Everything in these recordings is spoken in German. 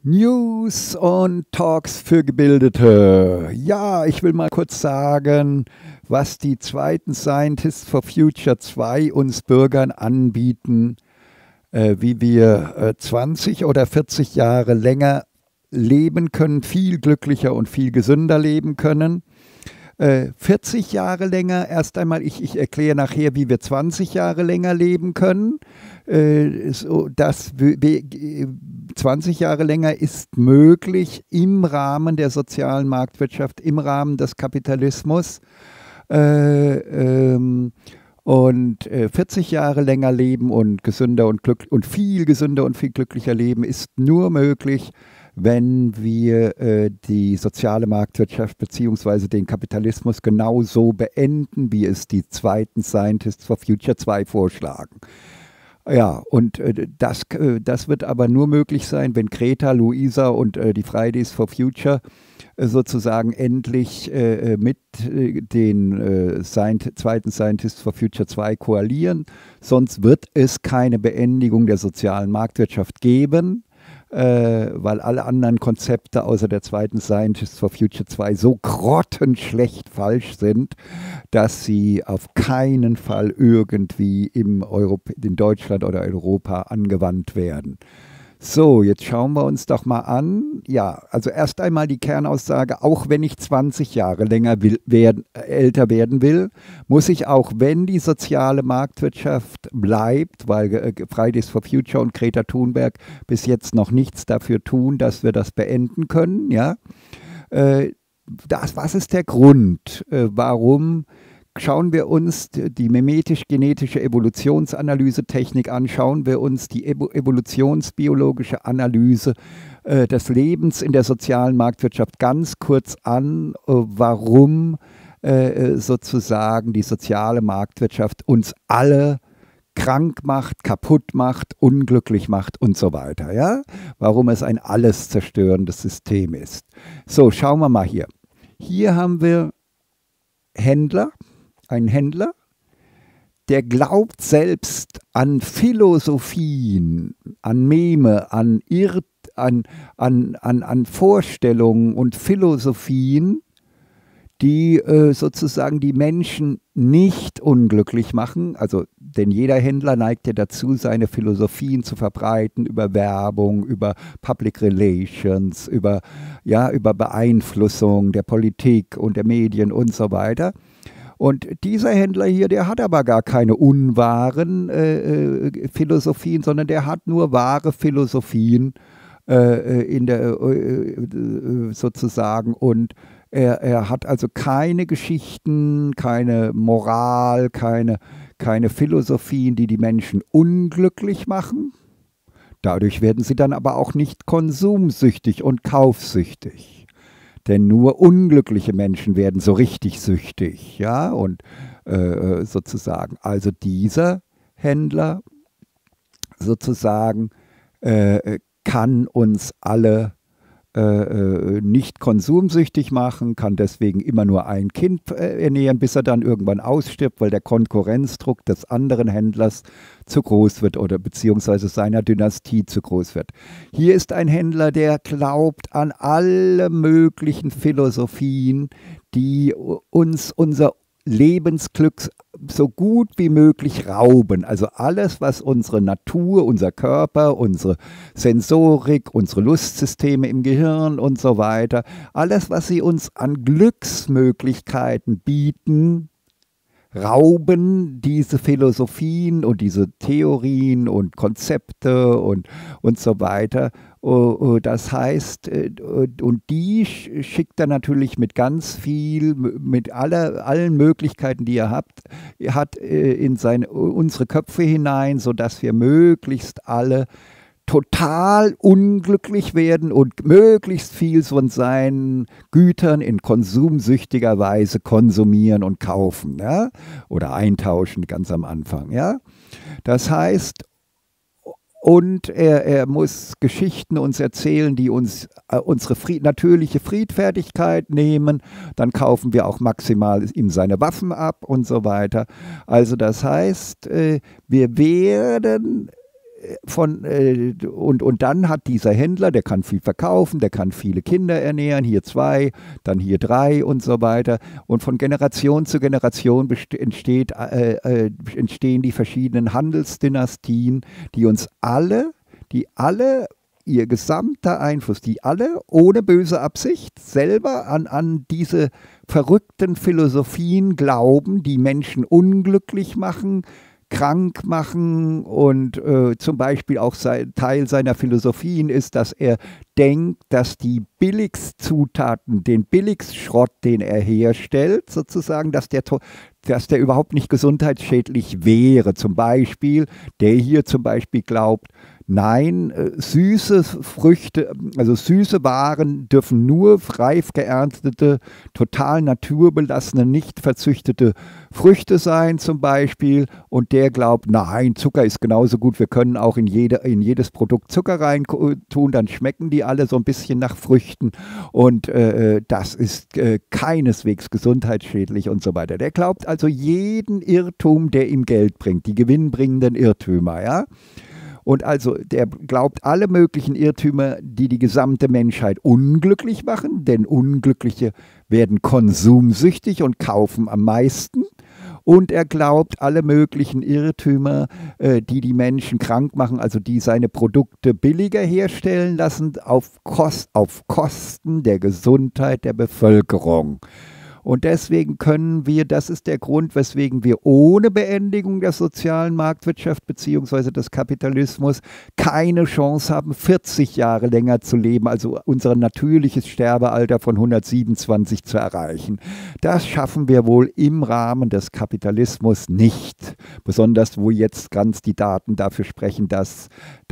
News und Talks für Gebildete. Ja, ich will mal kurz sagen, was die zweiten Scientists for Future 2 uns Bürgern anbieten, wie wir 20 oder 40 Jahre länger leben können, viel glücklicher und viel gesünder leben können. 40 Jahre länger, erst einmal, ich erkläre nachher, wie wir 20 Jahre länger leben können. 20 Jahre länger ist möglich im Rahmen der sozialen Marktwirtschaft, im Rahmen des Kapitalismus. Und 40 Jahre länger leben und gesünder und viel gesünder und viel glücklicher leben ist nur möglich, wenn wir die soziale Marktwirtschaft bzw. den Kapitalismus genauso beenden, wie es die zweiten Scientists for Future 2 vorschlagen. Ja, und das wird aber nur möglich sein, wenn Greta, Luisa und die Fridays for Future sozusagen endlich mit den zweiten Scientists for Future 2 koalieren. Sonst wird es keine Beendigung der sozialen Marktwirtschaft geben, weil alle anderen Konzepte außer der zweiten Scientists for Future 2 so grottenschlecht falsch sind, dass sie auf keinen Fall irgendwie in Deutschland oder Europa angewandt werden. So, jetzt schauen wir uns doch mal an. Ja, also erst einmal die Kernaussage, auch wenn ich 20 Jahre älter werden will, muss ich auch, wenn die soziale Marktwirtschaft bleibt, weil Fridays for Future und Greta Thunberg bis jetzt noch nichts dafür tun, dass wir das beenden können, ja. Was ist der Grund? Warum? Schauen wir uns die mimetisch-genetische Evolutionsanalyse-Technik an, schauen wir uns die evolutionsbiologische Analyse des Lebens in der sozialen Marktwirtschaft ganz kurz an, warum sozusagen die soziale Marktwirtschaft uns alle krank macht, kaputt macht, unglücklich macht und so weiter. Ja? Warum es ein alles zerstörendes System ist. So, schauen wir mal hier. Hier haben wir Händler. Ein Händler, der glaubt selbst an Philosophien, an Meme, an Vorstellungen und Philosophien, die sozusagen die Menschen nicht unglücklich machen. Also, denn jeder Händler neigt ja dazu, seine Philosophien zu verbreiten über Werbung, über Public Relations, über Beeinflussung der Politik und der Medien und so weiter. Und dieser Händler hier, der hat aber gar keine unwahren Philosophien, sondern der hat nur wahre Philosophien sozusagen. Und er hat also keine Geschichten, keine Moral, keine Philosophien, die die Menschen unglücklich machen. Dadurch werden sie dann aber auch nicht konsumsüchtig und kaufsüchtig. Denn nur unglückliche Menschen werden so richtig süchtig, ja, und sozusagen, also dieser Händler sozusagen kann uns alle nicht konsumsüchtig machen, kann deswegen immer nur ein Kind ernähren, bis er dann irgendwann ausstirbt, weil der Konkurrenzdruck des anderen Händlers zu groß wird oder beziehungsweise seiner Dynastie zu groß wird. Hier ist ein Händler, der glaubt an alle möglichen Philosophien, die uns unser Lebensglück so gut wie möglich rauben. Also alles, was unsere Natur, unser Körper, unsere Sensorik, unsere Lustsysteme im Gehirn und so weiter, alles, was sie uns an Glücksmöglichkeiten bieten, rauben diese Philosophien und diese Theorien und Konzepte und so weiter. Das heißt, und die schickt er natürlich mit ganz viel, mit allen Möglichkeiten, die er hat in unsere Köpfe hinein, sodass wir möglichst alle total unglücklich werden und möglichst viel von seinen Gütern in konsumsüchtiger Weise konsumieren und kaufen, ja? Oder eintauschen ganz am Anfang. Ja? Das heißt, und er muss Geschichten uns erzählen, die uns unsere natürliche Friedfertigkeit nehmen. Dann kaufen wir auch maximal ihm seine Waffen ab und so weiter. Also das heißt, wir werden und dann hat dieser Händler, der kann viel verkaufen, der kann viele Kinder ernähren, hier 2, dann hier 3 und so weiter. Und von Generation zu Generation entstehen die verschiedenen Handelsdynastien, die alle ihr gesamter Einfluss, die alle ohne böse Absicht selber an diese verrückten Philosophien glauben, die Menschen unglücklich machen, krank machen und zum Beispiel auch Teil seiner Philosophien ist, dass er denkt, dass die Billigszutaten, den Billigschrott, den er herstellt, sozusagen, dass der überhaupt nicht gesundheitsschädlich wäre. Zum Beispiel, der hier zum Beispiel glaubt, nein, süße Früchte, also süße Waren dürfen nur reif geerntete, total naturbelassene, nicht verzüchtete Früchte sein zum Beispiel. Und der glaubt, nein, Zucker ist genauso gut, wir können auch in jedes Produkt Zucker rein tun, dann schmecken die alle so ein bisschen nach Früchten und das ist keineswegs gesundheitsschädlich und so weiter. Der glaubt also jeden Irrtum, der ihm Geld bringt, die gewinnbringenden Irrtümer, ja. Und also der glaubt alle möglichen Irrtümer, die die gesamte Menschheit unglücklich machen, denn Unglückliche werden konsumsüchtig und kaufen am meisten. Und er glaubt alle möglichen Irrtümer, die die Menschen krank machen, also die seine Produkte billiger herstellen lassen, auf Kosten der Gesundheit der Bevölkerung. Und deswegen das ist der Grund, weswegen wir ohne Beendigung der sozialen Marktwirtschaft bzw. des Kapitalismus keine Chance haben, 40 Jahre länger zu leben, also unser natürliches Sterbealter von 127 zu erreichen. Das schaffen wir wohl im Rahmen des Kapitalismus nicht. Besonders, wo jetzt ganz die Daten dafür sprechen, dass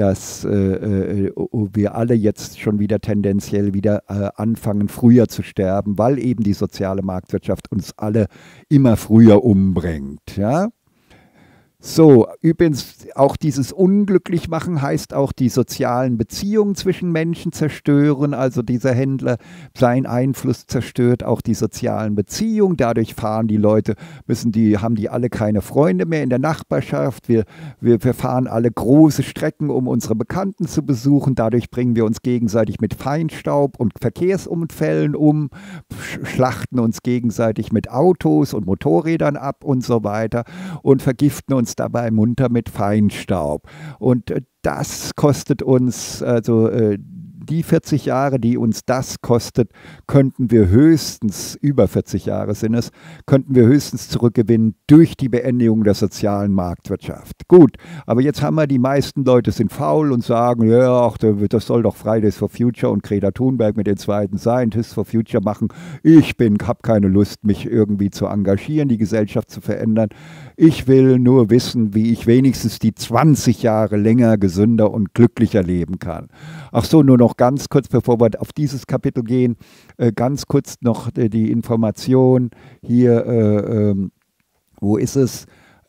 wir alle jetzt schon wieder tendenziell anfangen, früher zu sterben, weil eben die soziale Marktwirtschaft uns alle immer früher umbringt. Ja? So, übrigens auch dieses Unglücklichmachen heißt auch die sozialen Beziehungen zwischen Menschen zerstören. Also dieser Händler, sein Einfluss zerstört auch die sozialen Beziehungen. Dadurch fahren die Leute, haben die alle keine Freunde mehr in der Nachbarschaft. Wir fahren alle große Strecken, um unsere Bekannten zu besuchen. Dadurch bringen wir uns gegenseitig mit Feinstaub und Verkehrsunfällen um, schlachten uns gegenseitig mit Autos und Motorrädern ab und so weiter und vergiften uns dabei munter mit Feinstaub. Und das kostet uns, also die 40 Jahre, die uns das kostet, könnten wir höchstens, über 40 Jahre sind es, könnten wir höchstens zurückgewinnen durch die Beendigung der sozialen Marktwirtschaft. Gut, aber jetzt haben wir, die meisten Leute sind faul und sagen, ja, ach, das soll doch Fridays for Future und Greta Thunberg mit den zweiten Scientists for Future machen. Ich habe keine Lust, mich irgendwie zu engagieren, die Gesellschaft zu verändern. Ich will nur wissen, wie ich wenigstens die 20 Jahre länger, gesünder und glücklicher leben kann. Ach so, nur noch ganz kurz, bevor wir auf dieses Kapitel gehen, ganz kurz noch die Information hier, wo ist es?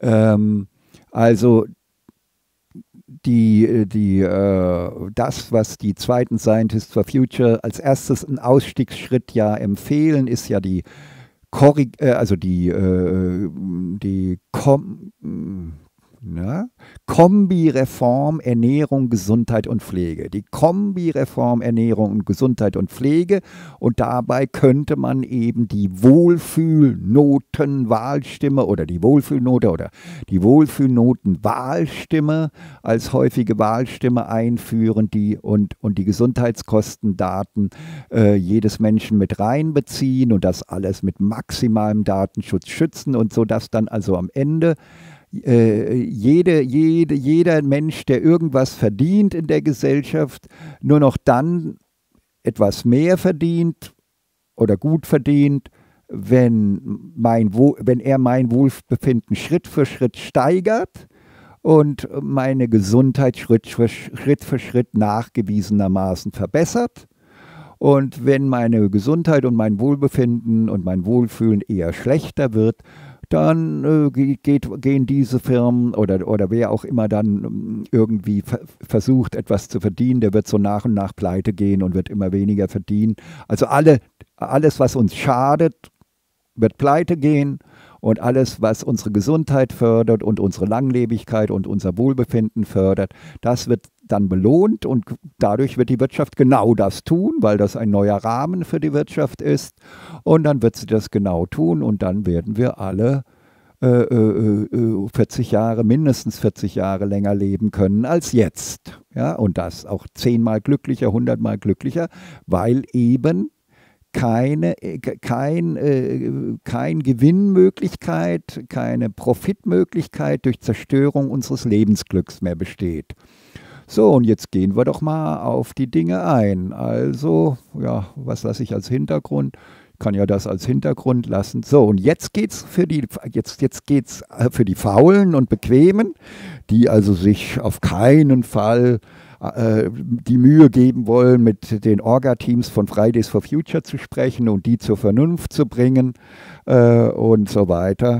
Also das, was die zweiten Scientists for Future als erstes einen Ausstiegsschritt ja empfehlen, ist ja die Kombi-Reform Ernährung, Gesundheit und Pflege. Die Kombi-Reform Ernährung und Gesundheit und Pflege, und dabei könnte man eben die Wohlfühlnoten-Wahlstimme oder die Wohlfühlnote oder die Wohlfühlnoten-Wahlstimme als häufige Wahlstimme einführen und die Gesundheitskostendaten jedes Menschen mit reinbeziehen und das alles mit maximalem Datenschutz schützen, und so, dass dann also am Ende jeder Mensch, der irgendwas verdient in der Gesellschaft, nur noch dann etwas mehr verdient oder gut verdient, wenn er mein Wohlbefinden Schritt für Schritt steigert und meine Gesundheit Schritt für Schritt nachgewiesenermaßen verbessert. Und wenn meine Gesundheit und mein Wohlbefinden und mein Wohlfühlen eher schlechter wird, dann gehen diese Firmen oder wer auch immer dann irgendwie versucht, etwas zu verdienen, der wird so nach und nach pleite gehen und wird immer weniger verdienen. Also alles, was uns schadet, wird pleite gehen, und alles, was unsere Gesundheit fördert und unsere Langlebigkeit und unser Wohlbefinden fördert, das wird dann belohnt und dadurch wird die Wirtschaft genau das tun, weil das ein neuer Rahmen für die Wirtschaft ist und dann wird sie das genau tun und dann werden wir alle 40 Jahre, mindestens 40 Jahre länger leben können als jetzt. Ja, und das auch 10-mal glücklicher, 100-mal glücklicher, weil eben keine Gewinnmöglichkeit, keine Profitmöglichkeit durch Zerstörung unseres Lebensglücks mehr besteht. So, und jetzt gehen wir doch mal auf die Dinge ein. Also, ja, was lasse ich als Hintergrund? Ich kann ja das als Hintergrund lassen. So, und jetzt geht's für die Faulen und Bequemen, die also sich auf keinen Fall die Mühe geben wollen, mit den Orga-Teams von Fridays for Future zu sprechen und die zur Vernunft zu bringen und so weiter.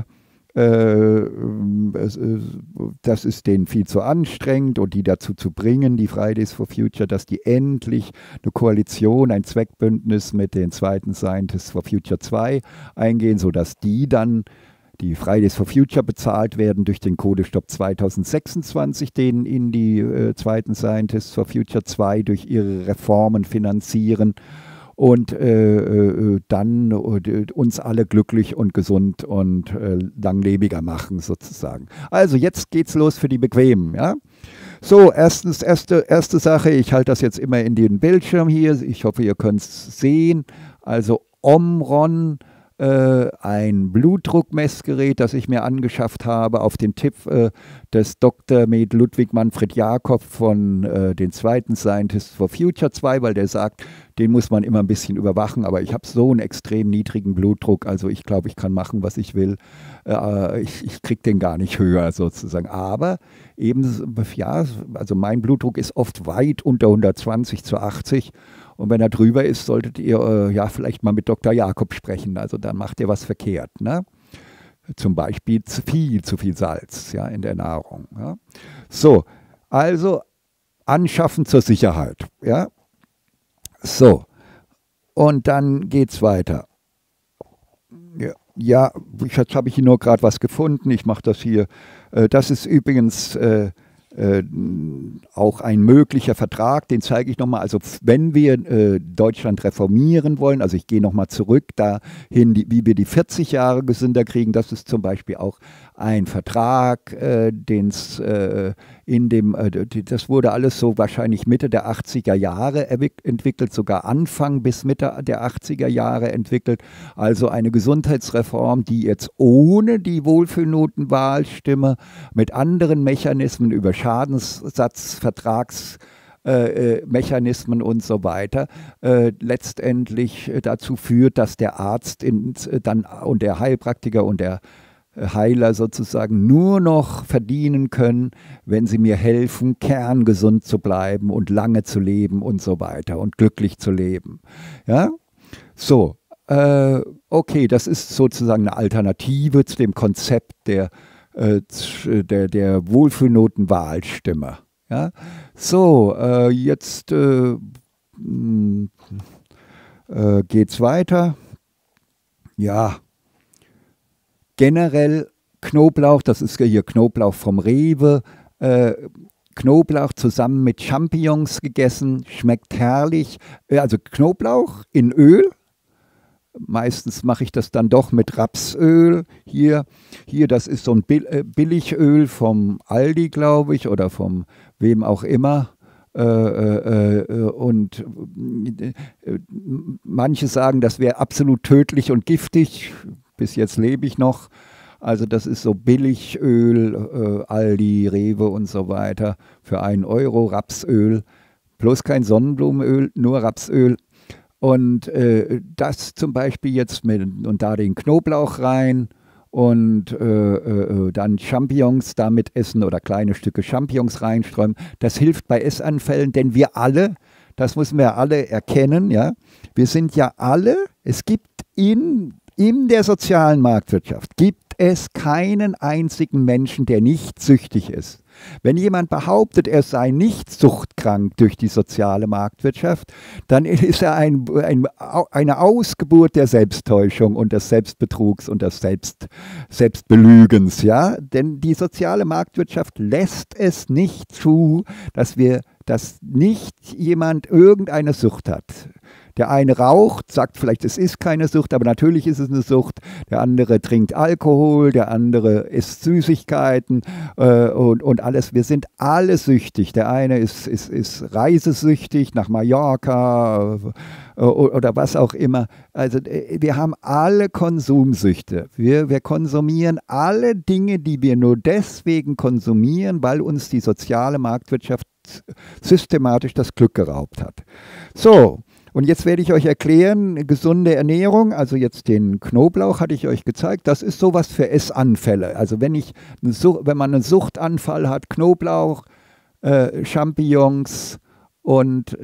Das ist denen viel zu anstrengend und die dazu zu bringen, die Fridays for Future, dass die endlich eine Koalition, ein Zweckbündnis mit den zweiten Scientists for Future 2 eingehen, sodass die Fridays for Future bezahlt werden durch den Kohlestopp 2026, den ihnen die zweiten Scientists for Future 2 durch ihre Reformen finanzieren und dann uns alle glücklich und gesund und langlebiger machen sozusagen. Also jetzt geht's los für die Bequemen, ja. So, erste Sache, ich halte das jetzt immer in den Bildschirm hier, ich hoffe, ihr könnt es sehen. Also Omron, ein Blutdruckmessgerät, das ich mir angeschafft habe, auf den Tipp des Dr. Med Ludwig Manfred Jakob von den zweiten Scientists for Future 2, weil der sagt, den muss man immer ein bisschen überwachen, aber ich habe so einen extrem niedrigen Blutdruck, also ich glaube, ich kann machen, was ich will. Ich kriege den gar nicht höher sozusagen, aber eben, ja, also mein Blutdruck ist oft weit unter 120 zu 80. Und wenn er drüber ist, solltet ihr ja vielleicht mal mit Dr. Jakob sprechen. Also dann macht ihr was verkehrt. Ne? Zum Beispiel zu viel Salz, ja, in der Nahrung. Ja? So, also anschaffen zur Sicherheit. Ja? So, und dann geht's weiter. Ja, jetzt habe ich hier nur gerade was gefunden. Ich mache das hier. Das ist übrigens auch ein möglicher Vertrag, den zeige ich nochmal. Also wenn wir Deutschland reformieren wollen, also ich gehe nochmal zurück dahin, wie wir die 40 Jahre gesünder kriegen, das ist zum Beispiel auch ein Vertrag, das wurde alles so wahrscheinlich Mitte der 80er Jahre entwickelt, sogar Anfang bis Mitte der 80er Jahre entwickelt. Also eine Gesundheitsreform, die jetzt ohne die Wohlfühlnotenwahlstimme mit anderen Mechanismen über Schadensersatzvertragsmechanismen und so weiter letztendlich dazu führt, dass der Arzt und der Heilpraktiker und der Heiler sozusagen nur noch verdienen können, wenn sie mir helfen, kerngesund zu bleiben und lange zu leben und so weiter und glücklich zu leben. Ja, so, okay, das ist sozusagen eine Alternative zu dem Konzept der Wohlfühlnotenwahlstimme. Ja? So, jetzt geht's weiter. Ja, generell Knoblauch, das ist hier Knoblauch vom Rewe, Knoblauch zusammen mit Champignons gegessen, schmeckt herrlich. Also Knoblauch in Öl. Meistens mache ich das dann doch mit Rapsöl. Hier das ist so ein Billigöl vom Aldi, glaube ich, oder vom wem auch immer. Und manche sagen, das wäre absolut tödlich und giftig. Bis jetzt lebe ich noch. Also das ist so Billigöl, Aldi, Rewe und so weiter für 1 Euro Rapsöl. Bloß kein Sonnenblumenöl, nur Rapsöl. Und das zum Beispiel jetzt und da den Knoblauch rein und dann Champignons damit essen oder kleine Stücke Champignons reinstreuen. Das hilft bei Essanfällen, denn wir alle, das müssen wir alle erkennen, ja, wir sind ja alle, es gibt in der sozialen Marktwirtschaft, gibt es keinen einzigen Menschen, der nicht süchtig ist. Wenn jemand behauptet, er sei nicht suchtkrank durch die soziale Marktwirtschaft, dann ist er eine Ausgeburt der Selbsttäuschung und des Selbstbetrugs und des Selbstbelügens. Ja? Denn die soziale Marktwirtschaft lässt es nicht zu, dass nicht jemand irgendeine Sucht hat. Der eine raucht, sagt vielleicht, es ist keine Sucht, aber natürlich ist es eine Sucht. Der andere trinkt Alkohol, der andere isst Süßigkeiten und alles. Wir sind alle süchtig. Der eine ist reisesüchtig nach Mallorca oder was auch immer. Also wir haben alle Konsumsüchte. Wir konsumieren alle Dinge, die wir nur deswegen konsumieren, weil uns die soziale Marktwirtschaft systematisch das Glück geraubt hat. So. Und jetzt werde ich euch erklären, gesunde Ernährung, also jetzt den Knoblauch hatte ich euch gezeigt, das ist sowas für Essanfälle. Also wenn man einen Suchtanfall hat, Knoblauch, Champignons und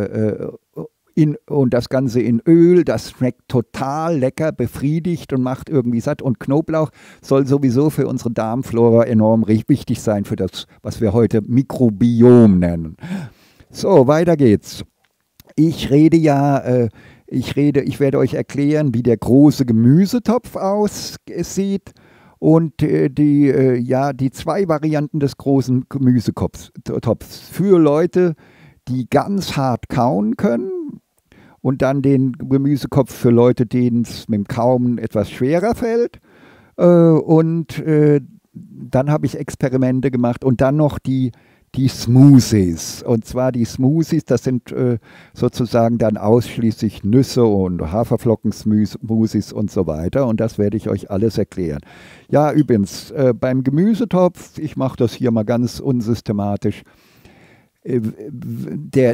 das Ganze in Öl, das schmeckt total lecker, befriedigt und macht irgendwie satt. Und Knoblauch soll sowieso für unsere Darmflora enorm wichtig sein, für das, was wir heute Mikrobiom nennen. So, weiter geht's. Ich werde euch erklären, wie der große Gemüsetopf aussieht und die zwei Varianten des großen Gemüsetopfs. Für Leute, die ganz hart kauen können und dann den Gemüsekopf für Leute, denen es mit dem Kauen etwas schwerer fällt. Dann habe ich Experimente gemacht und dann noch die Smoothies. Und zwar die Smoothies, das sind sozusagen dann ausschließlich Nüsse und Haferflocken-Smoothies und so weiter. Und das werde ich euch alles erklären. Ja, übrigens, beim Gemüsetopf, ich mache das hier mal ganz unsystematisch, der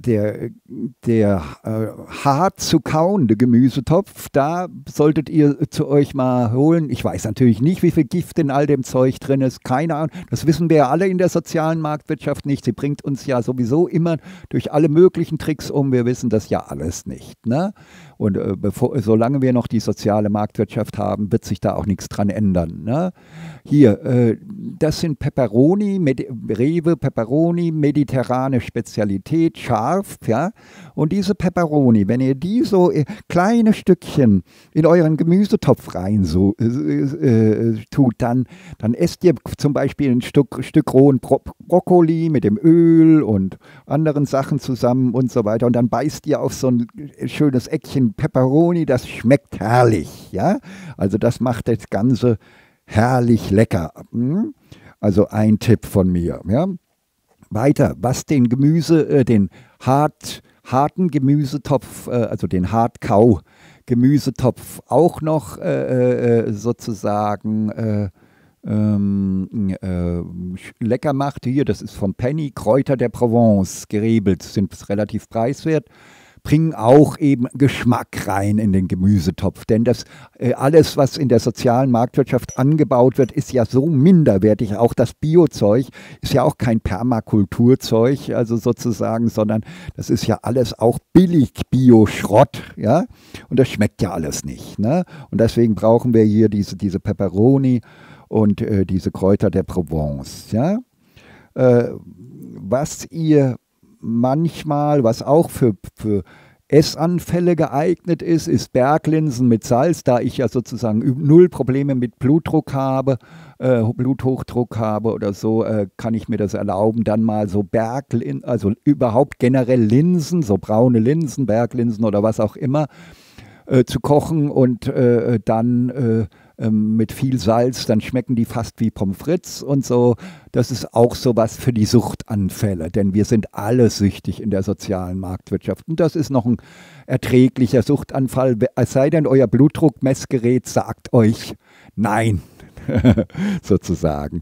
hart zu kauende Gemüsetopf, da solltet ihr zu euch mal holen. Ich weiß natürlich nicht, wie viel Gift in all dem Zeug drin ist, keine Ahnung. Das wissen wir ja alle in der sozialen Marktwirtschaft nicht. Sie bringt uns ja sowieso immer durch alle möglichen Tricks um. Wir wissen das ja alles nicht. Ne? Und solange wir noch die soziale Marktwirtschaft haben, wird sich da auch nichts dran ändern. Ne? Hier, das sind Peperoni, Rewe Peperoni, mediterrane Spezialität, scharf, ja. Und diese Peperoni, wenn ihr die so kleine Stückchen in euren Gemüsetopf rein tut, dann esst ihr zum Beispiel ein Stück rohen Brokkoli mit dem Öl und anderen Sachen zusammen und so weiter. Und dann beißt ihr auf so ein schönes Eckchen Peperoni, das schmeckt herrlich, ja. Also das macht das Ganze herrlich lecker. Also ein Tipp von mir. Ja. Weiter, was den harten Gemüsetopf, also den Hartkau-Gemüsetopf auch noch sozusagen lecker macht. Hier, das ist vom Penny, Kräuter der Provence, gerebelt, sind relativ preiswert. Bringen auch eben Geschmack rein in den Gemüsetopf. Denn das alles, was in der sozialen Marktwirtschaft angebaut wird, ist ja so minderwertig. Auch das Biozeug ist ja auch kein Permakulturzeug, also sozusagen, sondern das ist ja alles auch billig Bio-Schrott. Ja? Und das schmeckt ja alles nicht. Ne? Und deswegen brauchen wir hier diese Peperoni und diese Kräuter der Provence. Ja? Was ihr manchmal, was auch für Essanfälle geeignet ist Berglinsen mit Salz, da ich ja sozusagen null Probleme mit Bluthochdruck habe oder so, kann ich mir das erlauben, dann mal so also überhaupt generell Linsen, so braune Linsen, Berglinsen oder was auch immer, zu kochen und dann mit viel Salz, dann schmecken die fast wie Pommes frites und so. Das ist auch sowas für die Suchtanfälle, denn wir sind alle süchtig in der sozialen Marktwirtschaft. Und das ist noch ein erträglicher Suchtanfall, es sei denn, euer Blutdruckmessgerät sagt euch nein, sozusagen.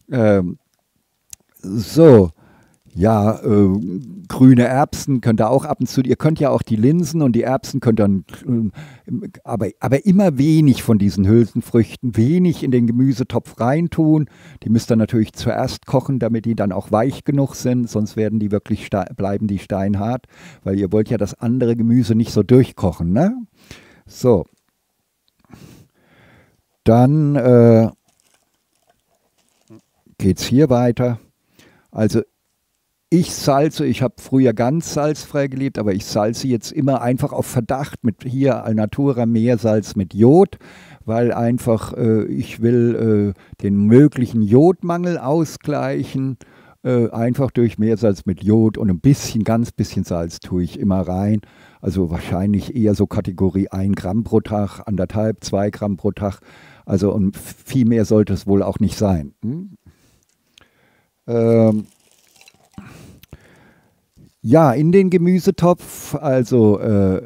So. Ja, grüne Erbsen könnt ihr auch ab und zu, ihr könnt ja auch die Linsen und die Erbsen könnt dann, aber immer wenig von diesen Hülsenfrüchten, wenig in den Gemüsetopf reintun. Die müsst ihr natürlich zuerst kochen, damit die dann auch weich genug sind, sonst werden die wirklich bleiben die steinhart, weil ihr wollt ja das andere Gemüse nicht so durchkochen, ne? So. Dann geht es hier weiter. Also ich salze, ich habe früher ganz salzfrei gelebt, aber ich salze jetzt immer einfach auf Verdacht mit hier Alnatura Meersalz mit Jod, weil einfach ich will den möglichen Jodmangel ausgleichen, einfach durch Meersalz mit Jod und ein bisschen, ganz bisschen Salz tue ich immer rein. Also wahrscheinlich eher so Kategorie 1 Gramm pro Tag, 1,5, 2 Gramm pro Tag. Also und viel mehr sollte es wohl auch nicht sein. Ja, in den Gemüsetopf, also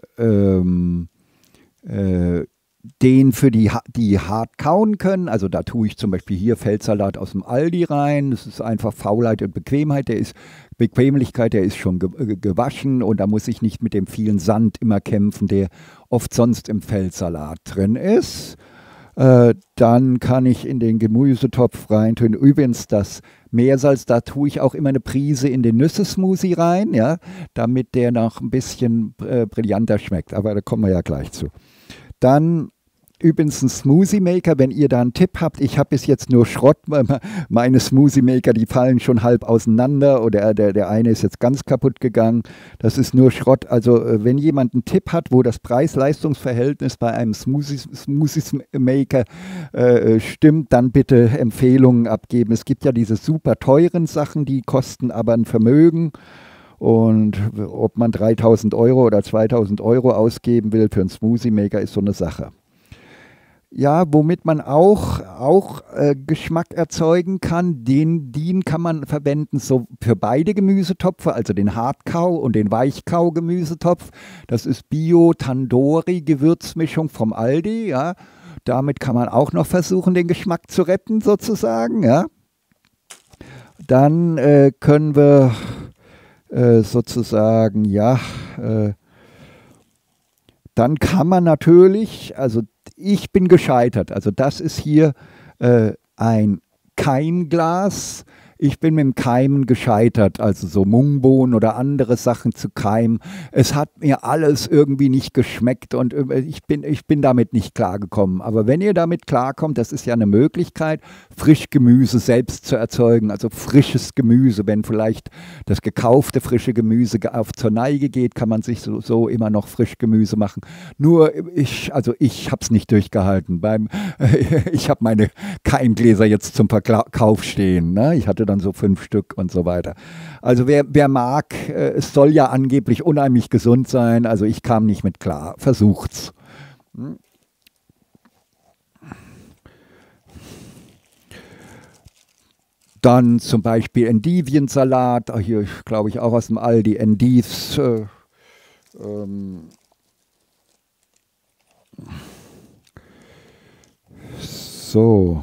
den für die hart kauen können. Also da tue ich zum Beispiel hier Feldsalat aus dem Aldi rein. Das ist einfach Faulheit und Bequemheit. Bequemlichkeit, der ist schon gewaschen und da muss ich nicht mit dem vielen Sand immer kämpfen, der oft sonst im Feldsalat drin ist. Dann kann ich in den Gemüsetopf reintun. Übrigens das Meersalz, da tue ich auch immer eine Prise in den Nüsse-Smoothie rein, ja, damit der noch ein bisschen brillanter schmeckt. Aber da kommen wir ja gleich zu. Dann übrigens ein Smoothie Maker, wenn ihr da einen Tipp habt. Ich habe bis jetzt nur Schrott. Meine Smoothie Maker, die fallen schon halb auseinander oder der eine ist jetzt ganz kaputt gegangen. Das ist nur Schrott. Also wenn jemand einen Tipp hat, wo das Preis-Leistungs-Verhältnis bei einem Smoothie Maker stimmt, dann bitte Empfehlungen abgeben. Es gibt ja diese super teuren Sachen, die kosten aber ein Vermögen. Und ob man 3.000 Euro oder 2.000 Euro ausgeben will für einen Smoothie Maker, ist so eine Sache. Ja, womit man auch Geschmack erzeugen kann, den kann man verwenden so für beide Gemüsetopfe, also den Hartkau- und den Weichkau-Gemüsetopf. Das ist Bio-Tandoori-Gewürzmischung vom Aldi. Ja. Damit kann man auch noch versuchen, den Geschmack zu retten, sozusagen. Ja. Dann können wir sozusagen, ja, dann kann man natürlich, also ich bin gescheitert. Also das ist hier ein Keimglas. Ich bin mit dem Keimen gescheitert, also so Mungbohnen oder andere Sachen zu keimen. Es hat mir alles irgendwie nicht geschmeckt und ich bin damit nicht klargekommen. Aber wenn ihr damit klarkommt, das ist ja eine Möglichkeit, Frischgemüse selbst zu erzeugen, also frisches Gemüse. Wenn vielleicht das gekaufte frische Gemüse zur Neige geht, kann man sich so immer noch Frischgemüse machen. Nur ich habe es nicht durchgehalten. Ich habe meine Keimgläser jetzt zum Verkauf stehen. Ne? Ich hatte dann so 5 Stück und so weiter. Also wer mag, es soll ja angeblich unheimlich gesund sein, also ich kam nicht mit klar. Versucht's. Dann zum Beispiel Endiviensalat, hier glaube ich auch aus dem Aldi, Endives. So.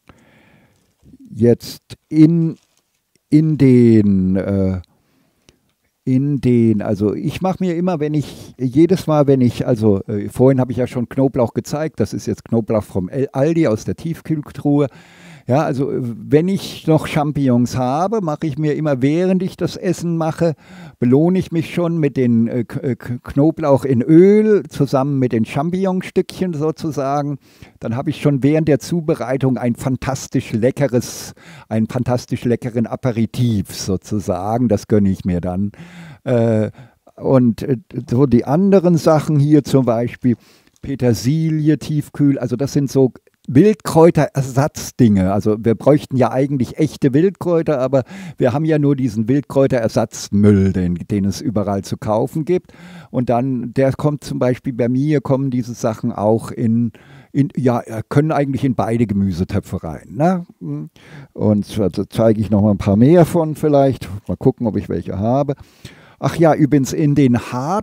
Jetzt in den, also ich mache mir immer, jedes Mal, wenn ich, also vorhin habe ich ja schon Knoblauch gezeigt, das ist jetzt Knoblauch vom Aldi aus der Tiefkühltruhe. Ja, also wenn ich noch Champignons habe, mache ich mir immer, während ich das Essen mache, belohne ich mich schon mit den Knoblauch in Öl zusammen mit den Champignonstückchen sozusagen. Dann habe ich schon während der Zubereitung einen fantastisch leckeren Aperitif sozusagen. Das gönne ich mir dann. Und so die anderen Sachen hier zum Beispiel Petersilie, Tiefkühl, also das sind so Wildkräuterersatzdinge. Also wir bräuchten ja eigentlich echte Wildkräuter, aber wir haben ja nur diesen Wildkräuterersatzmüll, den es überall zu kaufen gibt. Und dann, der kommt zum Beispiel bei mir, kommen diese Sachen auch können eigentlich in beide Gemüsetöpfe rein. Ne? Und also zeige ich noch mal ein paar mehr von vielleicht. Mal gucken, ob ich welche habe. Ach ja, übrigens in den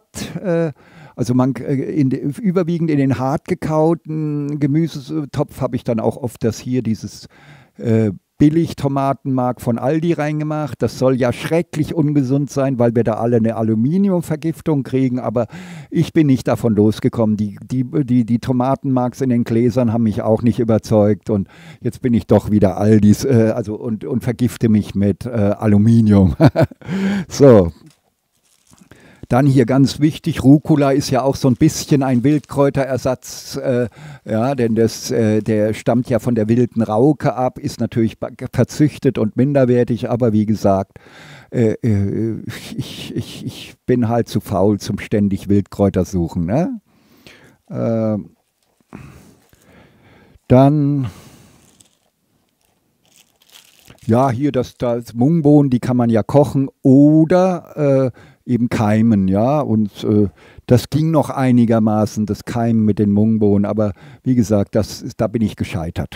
überwiegend in den hart gekauten Gemüsetopf habe ich dann auch oft dieses Billig-Tomatenmark von Aldi reingemacht. Das soll ja schrecklich ungesund sein, weil wir da alle eine Aluminiumvergiftung kriegen, aber ich bin nicht davon losgekommen. Die Tomatenmarks in den Gläsern haben mich auch nicht überzeugt und jetzt bin ich doch wieder Aldis und vergifte mich mit Aluminium. So. Dann hier ganz wichtig, Rucola ist ja auch so ein bisschen ein Wildkräuterersatz, ja, denn der stammt ja von der wilden Rauke ab, ist natürlich verzüchtet und minderwertig, aber wie gesagt, ich bin halt zu faul zum ständig Wildkräuter suchen. Ne? Dann, ja, hier das Mungbohnen, die kann man ja kochen oder eben keimen, ja, und das ging noch einigermaßen, das Keimen mit den Mungbohnen, aber wie gesagt, da bin ich gescheitert.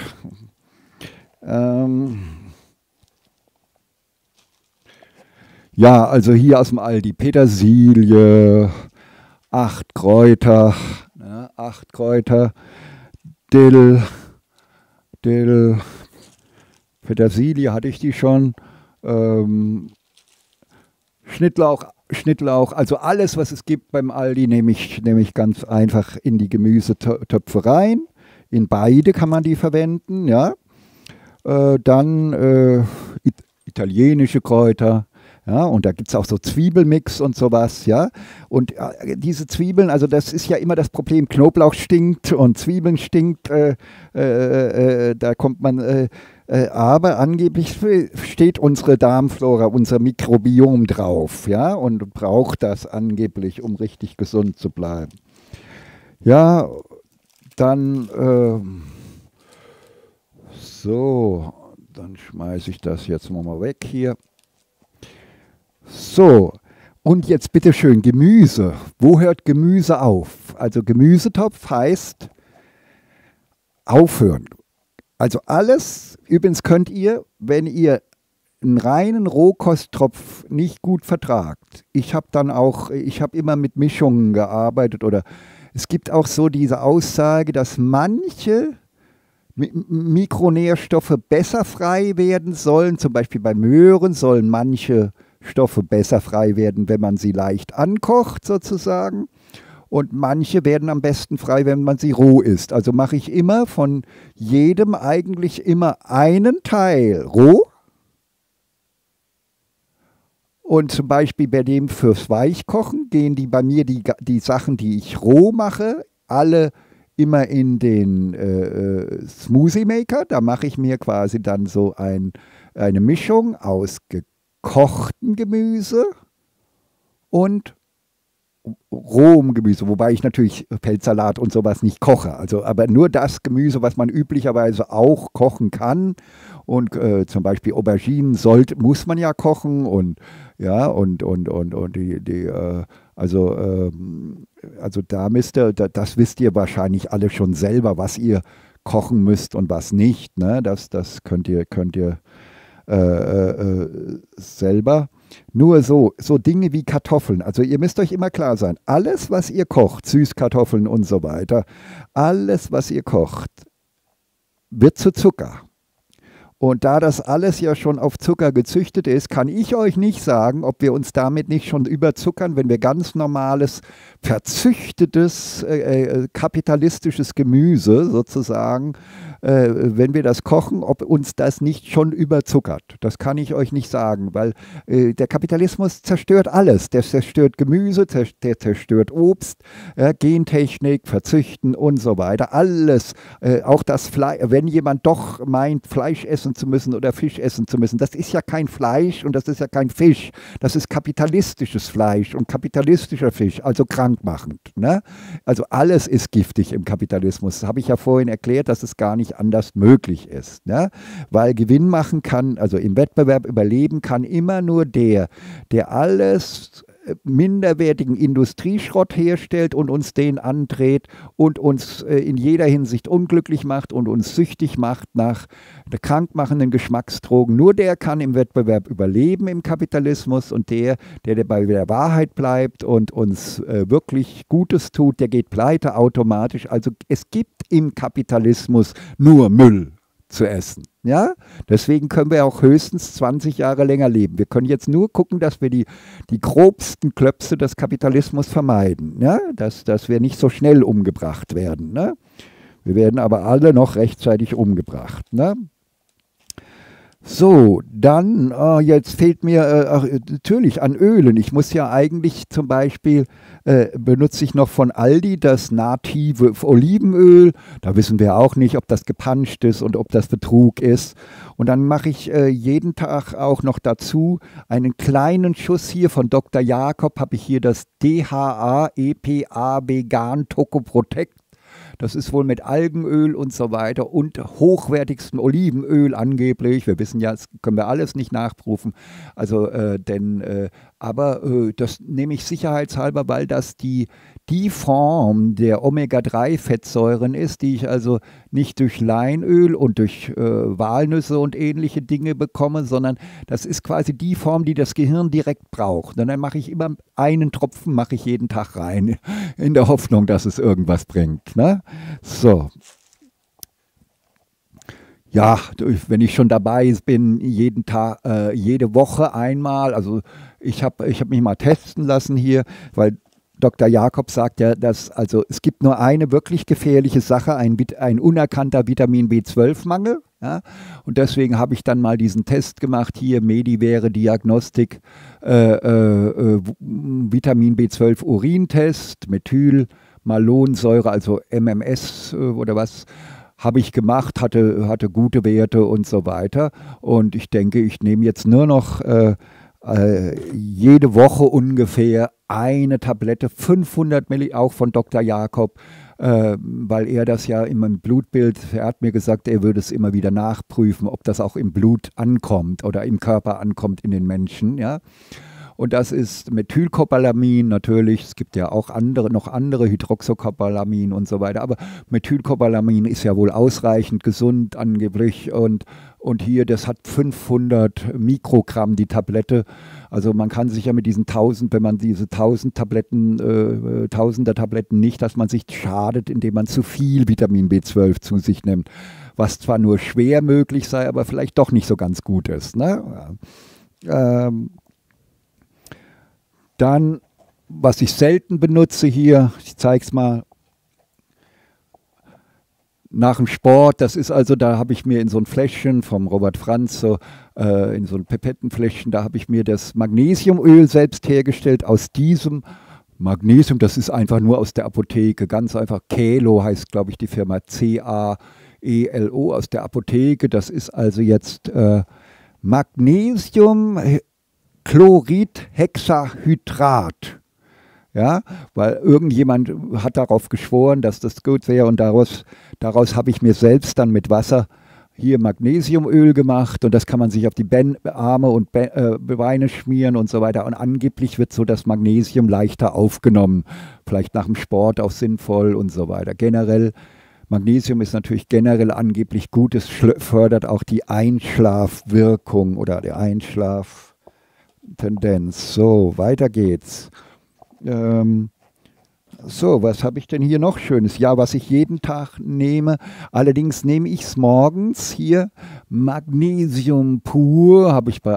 Ja, also hier aus dem Aldi, Petersilie, 8 Kräuter, ja, 8 Kräuter, Dill, Petersilie hatte ich die schon, Schnittlauch, also alles, was es gibt beim Aldi, nehme ich ganz einfach in die Gemüsetöpfe rein. In beide kann man die verwenden, ja. Dann italienische Kräuter, ja, und da gibt es auch so Zwiebelmix und sowas, ja. Und diese Zwiebeln, also das ist ja immer das Problem, Knoblauch stinkt und Zwiebeln stinkt, da kommt man, aber angeblich steht unsere Darmflora, unser Mikrobiom drauf, ja, und braucht das angeblich, um richtig gesund zu bleiben. Ja, dann, so, dann schmeiße ich das jetzt mal weg hier. So, und jetzt bitte schön Gemüse. Wo hört Gemüse auf? Also Gemüsetopf heißt aufhören. Also alles, übrigens könnt ihr, wenn ihr einen reinen Rohkosttopf nicht gut vertragt, ich habe immer mit Mischungen gearbeitet oder es gibt auch so diese Aussage, dass manche Mikronährstoffe besser frei werden sollen, zum Beispiel bei Möhren sollen manche Stoffe besser frei werden, wenn man sie leicht ankocht sozusagen. Und manche werden am besten frei, wenn man sie roh isst. Also mache ich immer von jedem eigentlich immer einen Teil roh. Und zum Beispiel bei dem fürs Weichkochen gehen die bei mir, die Sachen, die ich roh mache, alle immer in den Smoothie Maker. Da mache ich mir quasi dann so eine Mischung aus gekochtem Gemüse und rohem Gemüse, wobei ich natürlich Feldsalat und sowas nicht koche. Also, aber nur das Gemüse, was man üblicherweise auch kochen kann. Und zum Beispiel Auberginen muss man ja kochen und ja, also das wisst ihr wahrscheinlich alle schon selber, was ihr kochen müsst und was nicht. Ne? Das könnt ihr selber. Nur so Dinge wie Kartoffeln, also ihr müsst euch immer klar sein, alles, was ihr kocht, Süßkartoffeln und so weiter, alles, was ihr kocht, wird zu Zucker. Und da das alles ja schon auf Zucker gezüchtet ist, kann ich euch nicht sagen, ob wir uns damit nicht schon überzuckern, wenn wir ganz normales, verzüchtetes, kapitalistisches Gemüse sozusagen, wenn wir das kochen, ob uns das nicht schon überzuckert. Das kann ich euch nicht sagen, weil der Kapitalismus zerstört alles. Der zerstört Gemüse, der zerstört Obst, Gentechnik, Verzüchten und so weiter. Alles, auch das Fleisch, wenn jemand doch meint, Fleisch essen zu müssen oder Fisch essen zu müssen, das ist ja kein Fleisch und das ist ja kein Fisch. Das ist kapitalistisches Fleisch und kapitalistischer Fisch, also krankmachend. Ne? Also alles ist giftig im Kapitalismus. Das habe ich ja vorhin erklärt, dass es gar nicht anders möglich ist. Ne? Weil Gewinn machen kann, also im Wettbewerb überleben kann immer nur der alles minderwertigen Industrieschrott herstellt und uns den andreht und uns in jeder Hinsicht unglücklich macht und uns süchtig macht nach krankmachenden Geschmacksdrogen. Nur der kann im Wettbewerb überleben im Kapitalismus und der bei der Wahrheit bleibt und uns wirklich Gutes tut, der geht pleite automatisch. Also es gibt im Kapitalismus nur Müll zu essen. Ja? Deswegen können wir auch höchstens 20 Jahre länger leben. Wir können jetzt nur gucken, dass wir die grobsten Klöpse des Kapitalismus vermeiden. Ja? Dass wir nicht so schnell umgebracht werden. Ne? Wir werden aber alle noch rechtzeitig umgebracht. Ne? So, dann, jetzt fehlt mir natürlich an Ölen. Ich muss ja eigentlich zum Beispiel, benutze ich noch von Aldi das native Olivenöl. Da wissen wir auch nicht, ob das gepanscht ist und ob das Betrug ist. Und dann mache ich jeden Tag auch noch dazu einen kleinen Schuss hier von Dr. Jakob, habe ich hier das DHA-EPA Vegan Tocoprotect. Das ist wohl mit Algenöl und so weiter und hochwertigstem Olivenöl angeblich. Wir wissen ja, das können wir alles nicht nachprüfen. Also, aber das nehme ich sicherheitshalber, weil das die Form der Omega-3-Fettsäuren ist, die ich also nicht durch Leinöl und durch Walnüsse und ähnliche Dinge bekomme, sondern das ist quasi die Form, die das Gehirn direkt braucht. Und dann mache ich immer einen Tropfen, mache ich jeden Tag rein, in der Hoffnung, dass es irgendwas bringt. Ne? So. Ja, wenn ich schon dabei bin, jeden Tag, jede Woche einmal, also ich hab mich mal testen lassen hier, weil Dr. Jakob sagt ja, dass also es gibt nur eine wirklich gefährliche Sache, ein unerkannter Vitamin B12-Mangel. Ja? Und deswegen habe ich dann mal diesen Test gemacht, hier Medivere Diagnostik, Vitamin B12 Urintest, Methylmalonsäure, also MMS oder was, habe ich gemacht, hatte gute Werte und so weiter. Und ich denke, ich nehme jetzt nur noch jede Woche ungefähr eine Tablette, 500 Milli, auch von Dr. Jakob, weil er das ja im Blutbild, er hat mir gesagt, er würde es immer wieder nachprüfen, ob das auch im Blut ankommt oder im Körper ankommt in den Menschen, ja. Und das ist Methylcobalamin natürlich, es gibt ja auch noch andere, Hydroxycobalamin und so weiter, aber Methylcobalamin ist ja wohl ausreichend gesund angeblich und hier, das hat 500 Mikrogramm die Tablette. Also man kann sich ja mit diesen 1000, wenn man diese 1000 Tabletten, Tausender Tabletten nicht, dass man sich schadet, indem man zu viel Vitamin B12 zu sich nimmt. Was zwar nur schwer möglich sei, aber vielleicht doch nicht so ganz gut ist. Ne? Dann, was ich selten benutze hier, ich zeige es mal, nach dem Sport, das ist also, da habe ich mir in so ein Fläschchen vom Robert Franz, so, in so ein Pipettenfläschchen, da habe ich mir das Magnesiumöl selbst hergestellt aus diesem Magnesium, das ist einfach nur aus der Apotheke, ganz einfach, Calo heißt, glaube ich, die Firma, C-A-E-L-O aus der Apotheke, das ist also jetzt Magnesiumchloridhexahydrat. Ja, weil irgendjemand hat darauf geschworen, dass das gut wäre und daraus habe ich mir selbst dann mit Wasser hier Magnesiumöl gemacht und das kann man sich auf die Arme und Beine schmieren und so weiter und angeblich wird so das Magnesium leichter aufgenommen, vielleicht nach dem Sport auch sinnvoll und so weiter. Generell, Magnesium ist natürlich generell angeblich gut, es fördert auch die Einschlafwirkung oder die Einschlaftendenz. So, weiter geht's. So, was habe ich denn hier noch Schönes? Ja, was ich jeden Tag nehme, allerdings nehme ich es morgens hier, Magnesium pur, habe ich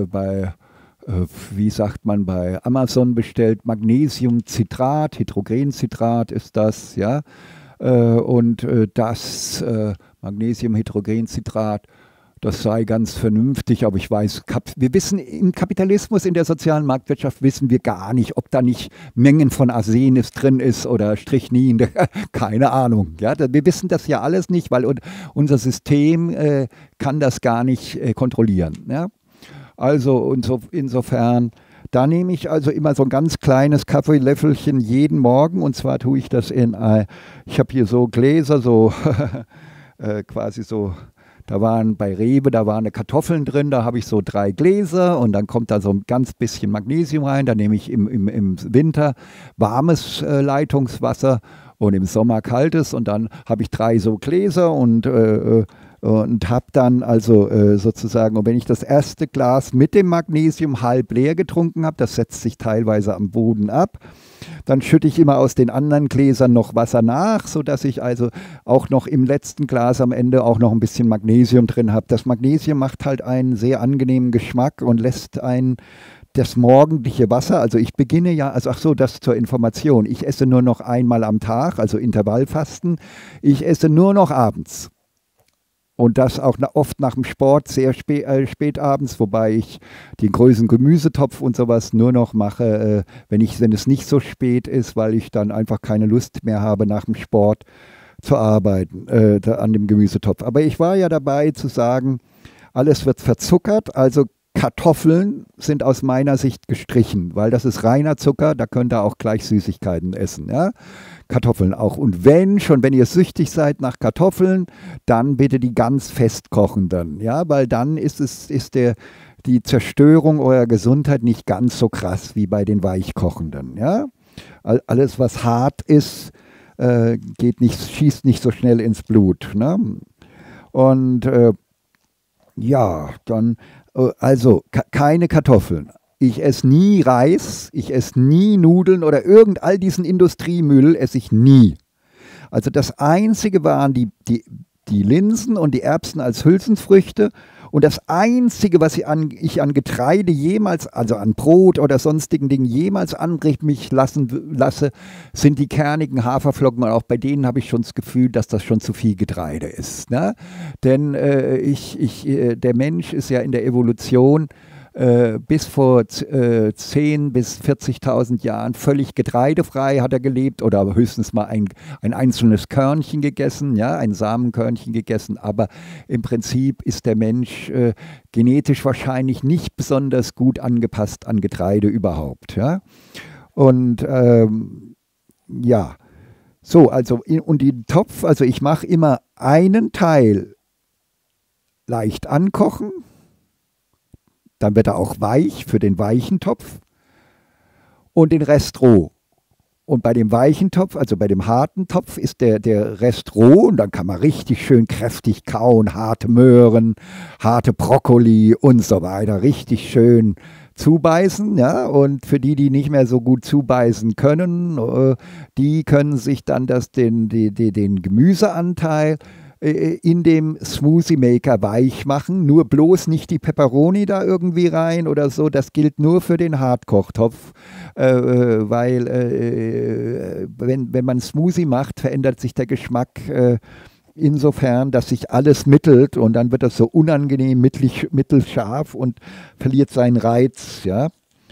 wie sagt man, bei Amazon bestellt, Magnesiumcitrat, Hydrogencitrat ist das, ja, und das Magnesiumhydrogencitrat, das sei ganz vernünftig, aber ich weiß, wir wissen im Kapitalismus, in der sozialen Marktwirtschaft wissen wir gar nicht, ob da nicht Mengen von Arsenis drin ist oder Strychnin, keine Ahnung. Ja, wir wissen das ja alles nicht, weil unser System kann das gar nicht kontrollieren. Ja? Also insofern, da nehme ich also immer so ein ganz kleines Kaffeelöffelchen jeden Morgen und zwar tue ich das ich habe hier so Gläser, so quasi so. Da waren bei Rewe, da waren Kartoffeln drin, da habe ich so 3 Gläser und dann kommt da so ein ganz bisschen Magnesium rein. Da nehme ich im Winter warmes Leitungswasser und im Sommer kaltes und dann habe ich 3 so Gläser und habe dann also sozusagen, und wenn ich das erste Glas mit dem Magnesium halb leer getrunken habe, das setzt sich teilweise am Boden ab, dann schütte ich immer aus den anderen Gläsern noch Wasser nach, sodass ich also auch noch im letzten Glas am Ende auch noch ein bisschen Magnesium drin habe. Das Magnesium macht halt einen sehr angenehmen Geschmack und lässt einen das morgendliche Wasser, also ich beginne ja, also ach so, das zur Information, ich esse nur noch einmal am Tag, also Intervallfasten, ich esse nur noch abends. Und das auch oft nach dem Sport, sehr spät abends, wobei ich den größeren Gemüsetopf und sowas nur noch mache, wenn es nicht so spät ist, weil ich dann einfach keine Lust mehr habe, nach dem Sport zu arbeiten an dem Gemüsetopf. Aber ich war ja dabei zu sagen, alles wird verzuckert, also Kartoffeln sind aus meiner Sicht gestrichen, weil das ist reiner Zucker, da könnt ihr auch gleich Süßigkeiten essen. Ja? Kartoffeln auch. Und wenn ihr süchtig seid nach Kartoffeln, dann bitte die ganz fest kochen dann, ja, weil dann ist die Zerstörung eurer Gesundheit nicht ganz so krass wie bei den Weichkochenden. Ja? Alles, was hart ist, schießt nicht so schnell ins Blut. Ne? Und ja, dann, also keine Kartoffeln. Ich esse nie Reis, ich esse nie Nudeln oder all diesen Industriemüll esse ich nie. Also das Einzige waren die Linsen und die Erbsen als Hülsenfrüchte. Und das Einzige, was ich an Getreide jemals, also an Brot oder sonstigen Dingen jemals mich lasse, sind die kernigen Haferflocken. Und auch bei denen habe ich schon das Gefühl, dass das schon zu viel Getreide ist. Ne? Denn der Mensch ist ja in der Evolution bis vor 10.000 bis 40.000 Jahren völlig getreidefrei hat er gelebt oder höchstens mal ein einzelnes Körnchen gegessen, ja, ein Samenkörnchen gegessen. Aber im Prinzip ist der Mensch genetisch wahrscheinlich nicht besonders gut angepasst an Getreide überhaupt. Ja? Und ja, so, also und den Topf, also ich mache immer einen Teil leicht ankochen. Dann wird er auch weich für den weichen Topf und den Rest roh. Und bei dem weichen Topf, also bei dem harten Topf, ist der Rest roh und dann kann man richtig schön kräftig kauen, harte Möhren, harte Brokkoli und so weiter, richtig schön zubeißen. Ja? Und für die nicht mehr so gut zubeißen können, die können sich dann den Gemüseanteil in dem Smoothie Maker weich machen, nur bloß nicht die Pepperoni da irgendwie rein oder so, das gilt nur für den Hartkochtopf, weil wenn man Smoothie macht, verändert sich der Geschmack insofern, dass sich alles mittelt und dann wird das so unangenehm mittelscharf und verliert seinen Reiz, ja.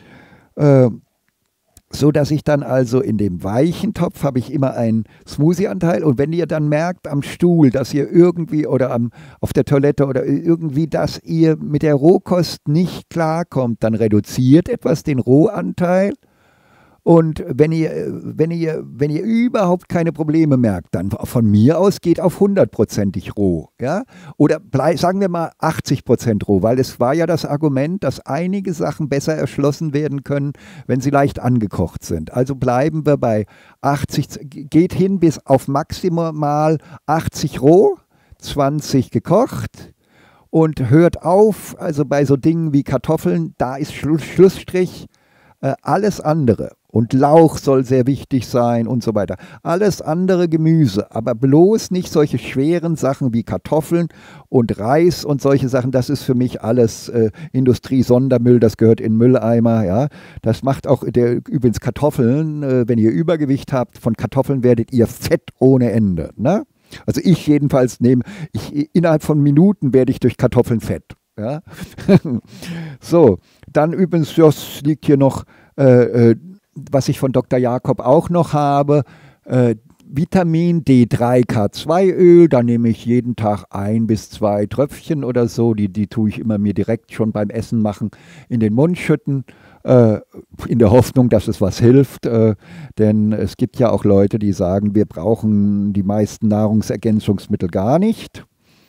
So dass ich dann also in dem weichen Topf habe ich immer einen Smoothie-Anteil und wenn ihr dann merkt am Stuhl, dass ihr irgendwie oder auf der Toilette oder irgendwie, dass ihr mit der Rohkost nicht klarkommt, dann reduziert etwas den Rohanteil. Und wenn ihr überhaupt keine Probleme merkt, dann von mir aus geht auf 100%ig roh. Ja? Oder sagen wir mal 80% roh, weil es war ja das Argument, dass einige Sachen besser erschlossen werden können, wenn sie leicht angekocht sind. Also bleiben wir bei 80, geht hin bis auf maximal 80 roh, 20 gekocht. Und hört auf, also bei so Dingen wie Kartoffeln, da ist Schlussstrich, alles andere. Und Lauch soll sehr wichtig sein und so weiter. Alles andere Gemüse, aber bloß nicht solche schweren Sachen wie Kartoffeln und Reis und solche Sachen. Das ist für mich alles Industrie-Sondermüll, das gehört in den Mülleimer. Ja. Das macht auch übrigens Kartoffeln, wenn ihr Übergewicht habt, von Kartoffeln werdet ihr fett ohne Ende. Ne? Also ich jedenfalls innerhalb von Minuten werde ich durch Kartoffeln fett. Ja? So, dann übrigens, das liegt hier noch, was ich von Dr. Jakob auch noch habe, Vitamin D3K2-Öl, da nehme ich jeden Tag 1 bis 2 Tröpfchen oder so, die tue ich immer mir direkt schon beim Essen machen in den Mund schütten, in der Hoffnung, dass es was hilft, denn es gibt ja auch Leute, die sagen, wir brauchen die meisten Nahrungsergänzungsmittel gar nicht.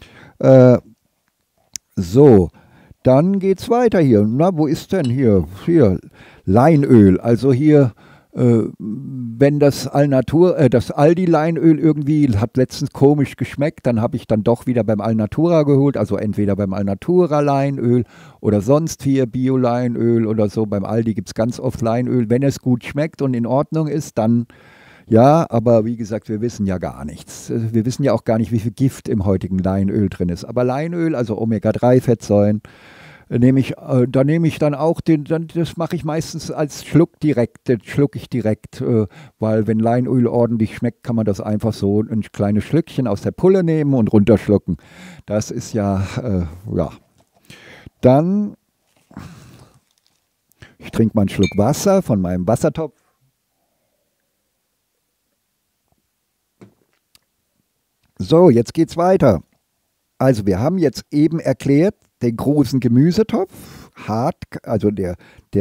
So, dann geht es weiter hier. Na, wo ist denn hier? Hier, Leinöl. Also hier, wenn das Aldi-Leinöl irgendwie hat letztens komisch geschmeckt, dann habe ich dann doch wieder beim Alnatura geholt. Also entweder beim Alnatura Leinöl oder sonst hier Bio-Leinöl oder so. Beim Aldi gibt es ganz oft Leinöl. Wenn es gut schmeckt und in Ordnung ist, dann ja, aber wie gesagt, wir wissen ja gar nichts. Wir wissen ja auch gar nicht, wie viel Gift im heutigen Leinöl drin ist. Aber Leinöl, also Omega-3-Fettsäuren, Da nehme ich dann auch das mache ich meistens als Schluck direkt, den schlucke ich direkt, weil wenn Leinöl ordentlich schmeckt, kann man das einfach so ein kleines Schlückchen aus der Pulle nehmen und runterschlucken. Das ist ja, ja. Dann, ich trinke mal einen Schluck Wasser von meinem Wassertopf. So, jetzt geht's weiter. Also wir haben jetzt eben erklärt, den großen Gemüsetopf, also der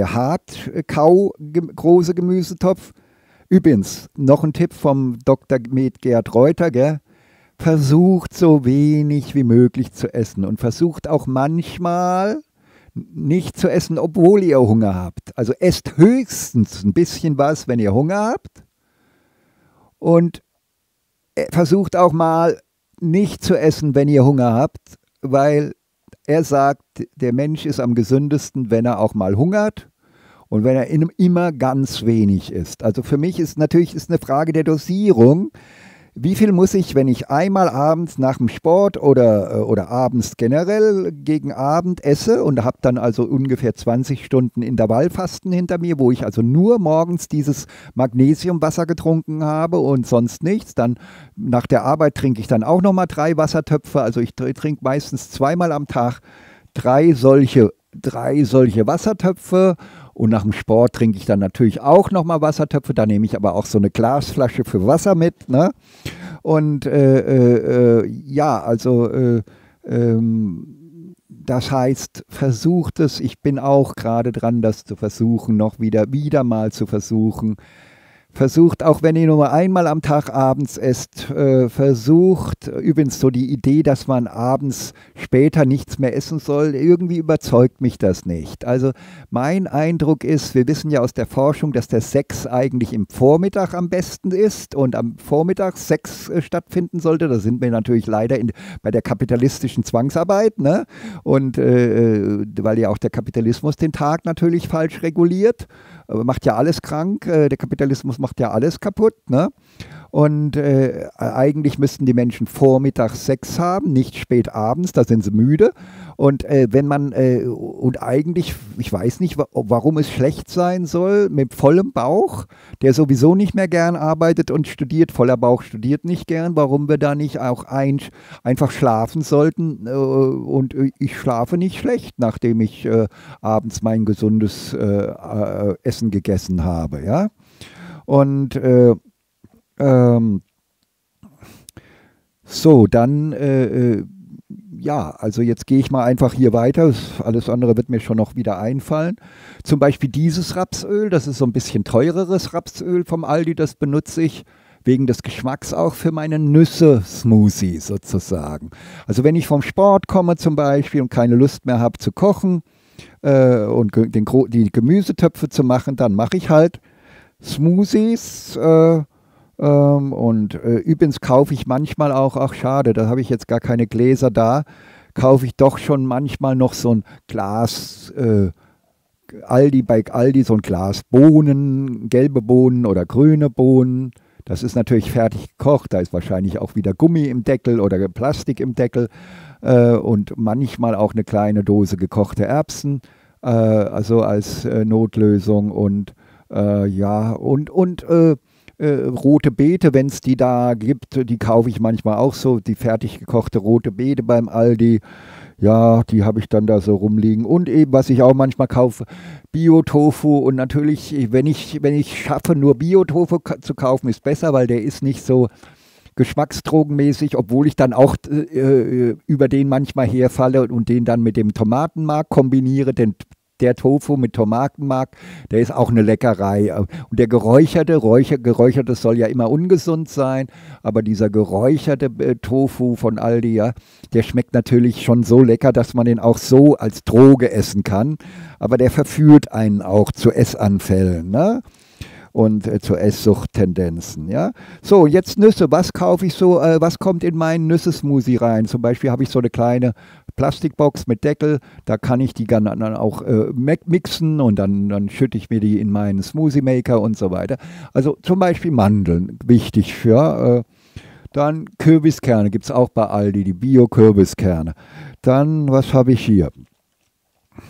große Gemüsetopf. Übrigens, noch ein Tipp vom Dr. Med Gerd Reuter, gell? Versucht so wenig wie möglich zu essen und versucht auch manchmal nicht zu essen, obwohl ihr Hunger habt. Also esst höchstens ein bisschen was, wenn ihr Hunger habt, und versucht auch mal nicht zu essen, wenn ihr Hunger habt, weil er sagt, der Mensch ist am gesündesten, wenn er auch mal hungert und wenn er immer ganz wenig isst. Also für mich ist natürlich eine Frage der Dosierung. Wie viel muss ich, wenn ich einmal abends nach dem Sport oder abends generell gegen Abend esse und habe dann also ungefähr 20 Stunden Intervallfasten hinter mir, wo ich also nur morgens dieses Magnesiumwasser getrunken habe und sonst nichts. Dann nach der Arbeit trinke ich dann auch nochmal 3 Wassertöpfe. Also ich trinke meistens zweimal am Tag 3 solche Wassertöpfe. Und nach dem Sport trinke ich dann natürlich auch nochmal Wassertöpfe. Da nehme ich aber auch so eine Glasflasche für Wasser mit. Ne? Und ja, also das heißt, versucht es. Ich bin auch gerade dran, das zu versuchen, noch wieder mal zu versuchen. Versucht, auch wenn ihr nur einmal am Tag abends esst, versucht, übrigens so die Idee, dass man abends später nichts mehr essen soll, irgendwie überzeugt mich das nicht. Also mein Eindruck ist, wir wissen ja aus der Forschung, dass der Sex eigentlich im Vormittag am besten ist und am Vormittag Sex stattfinden sollte. Da sind wir natürlich leider bei der kapitalistischen Zwangsarbeit, ne? Und weil ja auch der Kapitalismus den Tag natürlich falsch reguliert. Macht ja alles krank, der Kapitalismus macht ja alles kaputt, ne? Und eigentlich müssten die Menschen vormittags Sex haben, nicht spät abends, da sind sie müde. Und wenn man, und eigentlich, ich weiß nicht, warum es schlecht sein soll, mit vollem Bauch, der sowieso nicht mehr gern arbeitet und studiert, voller Bauch studiert nicht gern, warum wir da nicht auch einfach schlafen sollten. Und ich schlafe nicht schlecht, nachdem ich abends mein gesundes Essen gegessen habe, ja. Und so, dann, ja, also jetzt gehe ich mal einfach hier weiter. Alles andere wird mir schon noch wieder einfallen. Zum Beispiel dieses Rapsöl, das ist so ein bisschen teureres Rapsöl vom Aldi, das benutze ich wegen des Geschmacks auch für meine Nüsse-Smoothie sozusagen. Also wenn ich vom Sport komme zum Beispiel und keine Lust mehr habe zu kochen und die Gemüsetöpfe zu machen, dann mache ich halt Smoothies. Übrigens kaufe ich manchmal auch, ach schade, da habe ich jetzt gar keine Gläser da, kaufe ich doch schon manchmal noch so ein Glas, bei Aldi so ein Glas Bohnen, gelbe Bohnen oder grüne Bohnen. Das ist natürlich fertig gekocht, da ist wahrscheinlich auch wieder Gummi im Deckel oder Plastik im Deckel und manchmal auch eine kleine Dose gekochte Erbsen, also als Notlösung und ja, rote Beete, wenn es die da gibt, die kaufe ich manchmal auch so, die fertig gekochte rote Beete beim Aldi. Ja, die habe ich dann da so rumliegen. Und eben, was ich auch manchmal kaufe, Bio-Tofu. Und natürlich, wenn ich schaffe, nur Bio-Tofu zu kaufen, ist besser, weil der ist nicht so geschmacksdrogenmäßig, obwohl ich dann auch über den manchmal herfalle und den dann mit dem Tomatenmark kombiniere, denn der Tofu mit Tomatenmark, der ist auch eine Leckerei. Und der geräucherte soll ja immer ungesund sein, aber dieser geräucherte Tofu von Aldi, ja, der schmeckt natürlich schon so lecker, dass man den auch so als Droge essen kann. Aber der verführt einen auch zu Essanfällen, ne? Und zu Esssuchttendenzen, ja. So, jetzt Nüsse. Was kaufe ich so? Was kommt in meinen Nüsse-Smoothie rein? Zum Beispiel habe ich so eine kleine Plastikbox mit Deckel. Da kann ich die dann auch mixen und dann schütte ich mir die in meinen Smoothie Maker und so weiter. Also zum Beispiel Mandeln, wichtig für. Dann Kürbiskerne gibt es auch bei Aldi, die Bio-Kürbiskerne. Dann, was habe ich hier?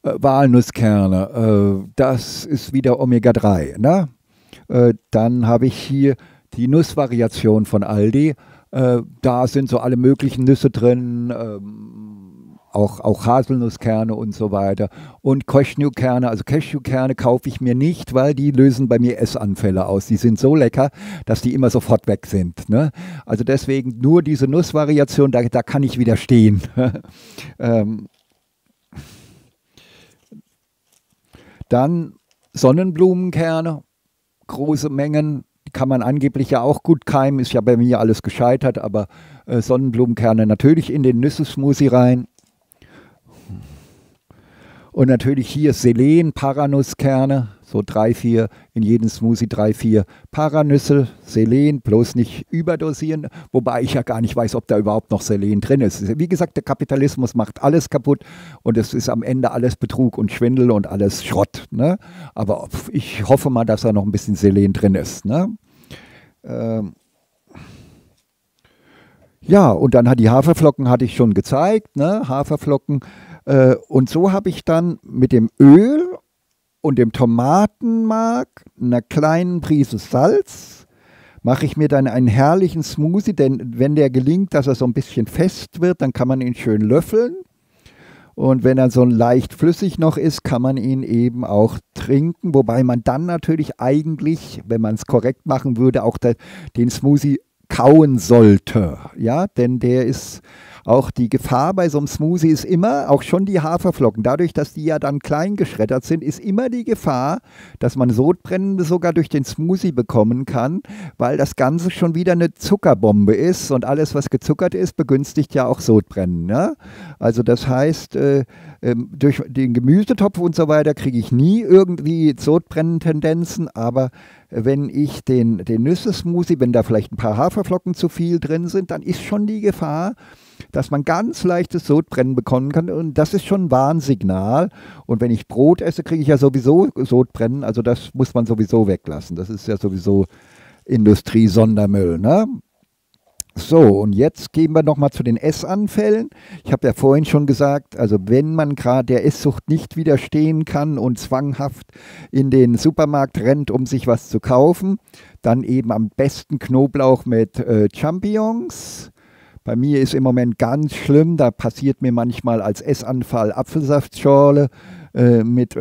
Walnusskerne, das ist wieder Omega-3. Ne? Dann habe ich hier die Nussvariation von Aldi. Da sind so alle möglichen Nüsse drin, auch Haselnusskerne und so weiter. Und Cashewkerne, also Cashewkerne kaufe ich mir nicht, weil die lösen bei mir Essanfälle aus. Die sind so lecker, dass die immer sofort weg sind. Ne? Also deswegen nur diese Nussvariation, da kann ich widerstehen. Dann Sonnenblumenkerne, große Mengen, die kann man angeblich ja auch gut keimen, ist ja bei mir alles gescheitert, aber Sonnenblumenkerne natürlich in den Nüsse-Smoothie rein. Und natürlich hier Selen, Paranusskerne, so 3, 4, in jedem Smoothie 3, 4 Paranüsse, Selen, bloß nicht überdosieren, wobei ich ja gar nicht weiß, ob da überhaupt noch Selen drin ist. Wie gesagt, der Kapitalismus macht alles kaputt und es ist am Ende alles Betrug und Schwindel und alles Schrott. Ne? Aber ich hoffe mal, dass da noch ein bisschen Selen drin ist. Ne? Ja, und dann hat die Haferflocken, hatte ich schon gezeigt, ne? Haferflocken. Und so habe ich dann mit dem Öl und dem Tomatenmark, einer kleinen Prise Salz, mache ich mir dann einen herrlichen Smoothie, denn wenn der gelingt, dass er so ein bisschen fest wird, dann kann man ihn schön löffeln. Und wenn er so leicht flüssig noch ist, kann man ihn eben auch trinken, wobei man dann natürlich eigentlich, wenn man es korrekt machen würde, auch den Smoothie kauen sollte. Ja, denn der ist auch die Gefahr bei so einem Smoothie ist immer, auch schon die Haferflocken, dadurch, dass die ja dann klein geschreddert sind, ist immer die Gefahr, dass man Sodbrennende sogar durch den Smoothie bekommen kann, weil das Ganze schon wieder eine Zuckerbombe ist und alles, was gezuckert ist, begünstigt ja auch Sodbrennen. Ne? Also das heißt, durch den Gemüsetopf und so weiter kriege ich nie irgendwie Sodbrennentendenzen, aber wenn ich den Nüsse-Smoothie, wenn da vielleicht ein paar Haferflocken zu viel drin sind, dann ist schon die Gefahr, dass man ganz leichtes Sodbrennen bekommen kann und das ist schon ein Warnsignal. Und wenn ich Brot esse, kriege ich ja sowieso Sodbrennen, also das muss man sowieso weglassen. Das ist ja sowieso Industrie-Sondermüll. Ne? So, und jetzt gehen wir nochmal zu den Essanfällen. Ich habe ja vorhin schon gesagt, also wenn man gerade der Esssucht nicht widerstehen kann und zwanghaft in den Supermarkt rennt, um sich was zu kaufen, dann eben am besten Knoblauch mit Champignons. Bei mir ist im Moment ganz schlimm, da passiert mir manchmal als Essanfall Apfelsaftschorle mit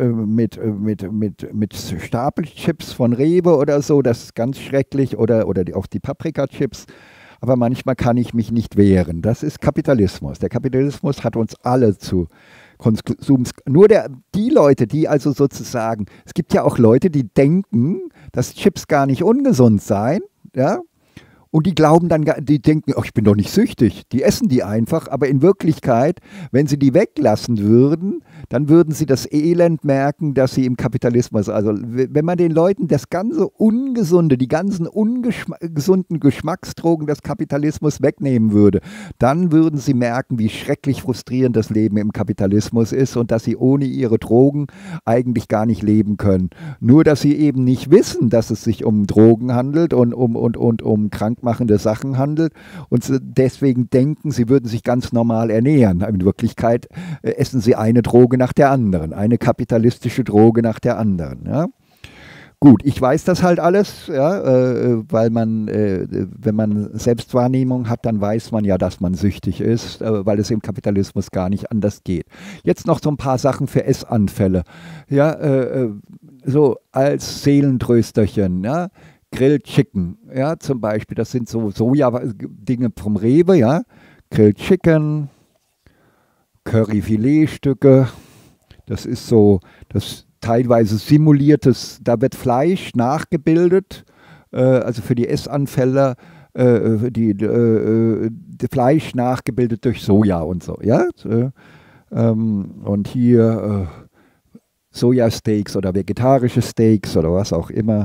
Stapelchips von Rewe oder so, das ist ganz schrecklich, oder auch die Paprikachips. Aber manchmal kann ich mich nicht wehren. Das ist Kapitalismus. Der Kapitalismus hat uns alle zu Konsums. Nur die Leute, die also sozusagen, es gibt ja auch Leute, die denken, dass Chips gar nicht ungesund seien, ja, und die glauben dann, die denken, oh, ich bin doch nicht süchtig. Die essen die einfach, aber in Wirklichkeit, wenn sie die weglassen würden, dann würden sie das Elend merken, dass sie im Kapitalismus, also wenn man den Leuten das ganze Ungesunde, die ganzen ungesunden Geschmacksdrogen des Kapitalismus wegnehmen würde, dann würden sie merken, wie schrecklich frustrierend das Leben im Kapitalismus ist und dass sie ohne ihre Drogen eigentlich gar nicht leben können. Nur, dass sie eben nicht wissen, dass es sich um Drogen handelt und um krankmachende Sachen handelt und deswegen denken, sie würden sich ganz normal ernähren. In Wirklichkeit essen sie eine Droge nach der anderen, eine kapitalistische Droge nach der anderen. Ja? Gut, ich weiß das halt alles, ja, weil man, wenn man Selbstwahrnehmung hat, dann weiß man ja, dass man süchtig ist, weil es im Kapitalismus gar nicht anders geht. Jetzt noch so ein paar Sachen für Essanfälle. Ja, so als Seelentrösterchen, ja. Grilled Chicken, ja, zum Beispiel, das sind so Soja-Dinge vom Rewe, ja. Grilled Chicken, Curryfiletstücke, das ist so, das teilweise simuliertes, da wird Fleisch nachgebildet, also für die Essanfälle, die Fleisch nachgebildet durch Soja und so, ja. Und hier Sojasteaks oder vegetarische Steaks oder was auch immer.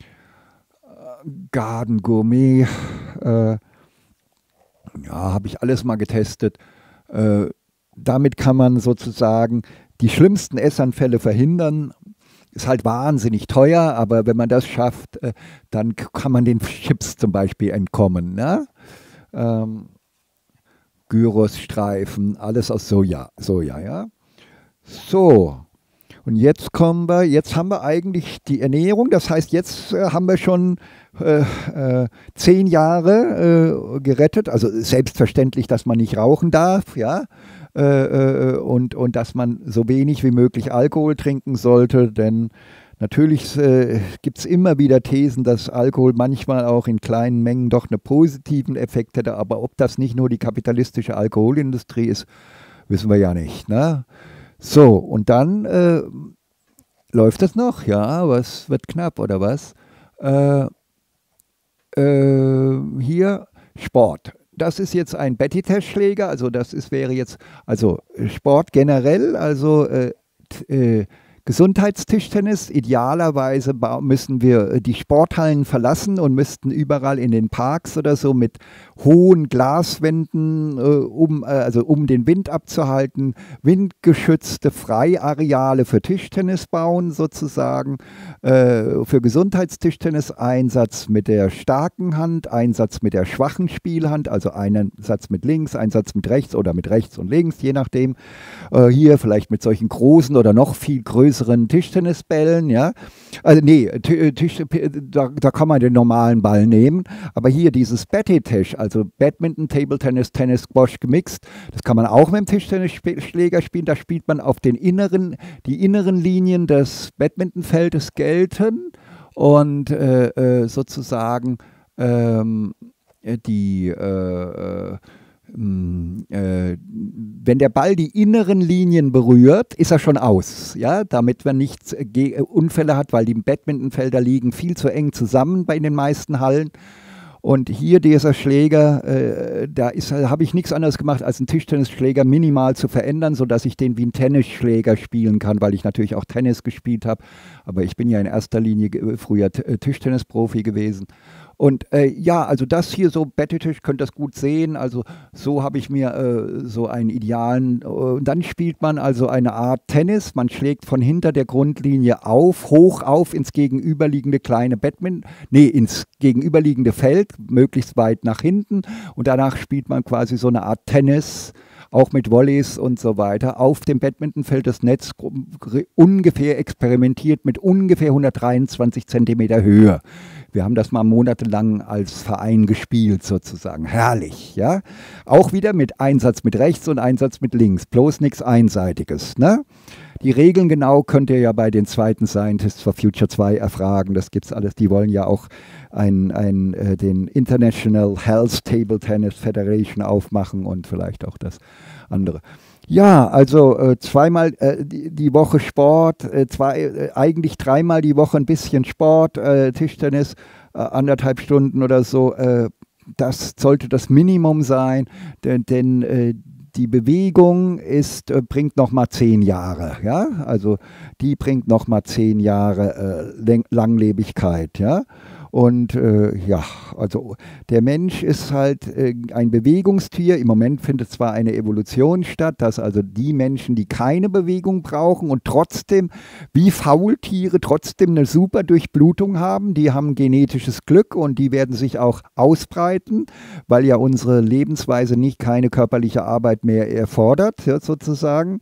Garden Gourmet, ja, habe ich alles mal getestet. Damit kann man sozusagen die schlimmsten Essanfälle verhindern. Ist halt wahnsinnig teuer, aber wenn man das schafft, dann kann man den Chips zum Beispiel entkommen. Ne? Gyrosstreifen, alles aus Soja, ja. So, Und jetzt jetzt haben wir eigentlich die Ernährung, das heißt, jetzt haben wir schon 10 Jahre gerettet. Also selbstverständlich, dass man nicht rauchen darf, ja. Und dass man so wenig wie möglich Alkohol trinken sollte, denn natürlich gibt es immer wieder Thesen, dass Alkohol manchmal auch in kleinen Mengen doch einen positiven Effekt hätte, aber ob das nicht nur die kapitalistische Alkoholindustrie ist, wissen wir ja nicht. Ne? So, und dann läuft das noch, ja, aber es wird knapp, oder was? Hier Sport. Das ist jetzt ein Betty-Test-Schläger, also wäre jetzt, also Sport generell, also Gesundheitstischtennis. Idealerweise müssen wir die Sporthallen verlassen und müssten überall in den Parks oder so mit hohen Glaswänden, um den Wind abzuhalten, windgeschützte Freiareale für Tischtennis bauen sozusagen. Für Gesundheitstischtennis Einsatz mit der starken Hand, Einsatz mit der schwachen Spielhand, also einen Satz mit links, einen Satz mit rechts oder mit rechts und links, je nachdem. Hier vielleicht mit solchen großen oder noch viel größeren Tischtennisbällen, ja. Also nee, da kann man den normalen Ball nehmen, aber hier dieses Betty-Tisch, also Badminton, Table Tennis, Tennis, Squash gemixt, das kann man auch mit dem Tischtennisschläger spielen, da spielt man auf die inneren Linien des Badmintonfeldes gelten und sozusagen wenn der Ball die inneren Linien berührt, ist er schon aus, ja, damit man nicht Unfälle hat, weil die Badmintonfelder liegen viel zu eng zusammen bei den meisten Hallen. Und hier dieser Schläger, da habe ich nichts anderes gemacht, als einen Tischtennisschläger minimal zu verändern, sodass ich den wie einen Tennisschläger spielen kann, weil ich natürlich auch Tennis gespielt habe. Aber ich bin ja in erster Linie früher Tischtennisprofi gewesen. Und ja, also das hier so, Betty-Tisch, könnt ihr das gut sehen, also so habe ich mir so einen idealen, dann spielt man also eine Art Tennis, man schlägt von hinter der Grundlinie hoch auf ins gegenüberliegende kleine ins gegenüberliegende Feld, möglichst weit nach hinten und danach spielt man quasi so eine Art Tennis, auch mit Volleys und so weiter, auf dem Badmintonfeld das Netz ungefähr experimentiert mit ungefähr 123 Zentimeter Höhe. Wir haben das mal monatelang als Verein gespielt sozusagen. Herrlich, ja. Auch wieder mit Einsatz mit rechts und Einsatz mit links. Bloß nichts Einseitiges, ne? Die Regeln genau könnt ihr ja bei den zweiten Scientists for Future 2 erfragen. Das gibt's alles. Die wollen ja auch den International Health Table Tennis Federation aufmachen und vielleicht auch das andere. Ja, also zweimal die Woche Sport, eigentlich dreimal die Woche ein bisschen Sport, Tischtennis, 1,5 Stunden oder so. Das sollte das Minimum sein, denn die Bewegung bringt nochmal 10 Jahre, ja, also die bringt nochmal 10 Jahre Langlebigkeit, ja. Und ja, also der Mensch ist halt ein Bewegungstier. Im Moment findet zwar eine Evolution statt, dass also die Menschen, die keine Bewegung brauchen und trotzdem wie Faultiere trotzdem eine super Durchblutung haben, die haben genetisches Glück und die werden sich auch ausbreiten, weil ja unsere Lebensweise nicht keine körperliche Arbeit mehr erfordert, ja, sozusagen.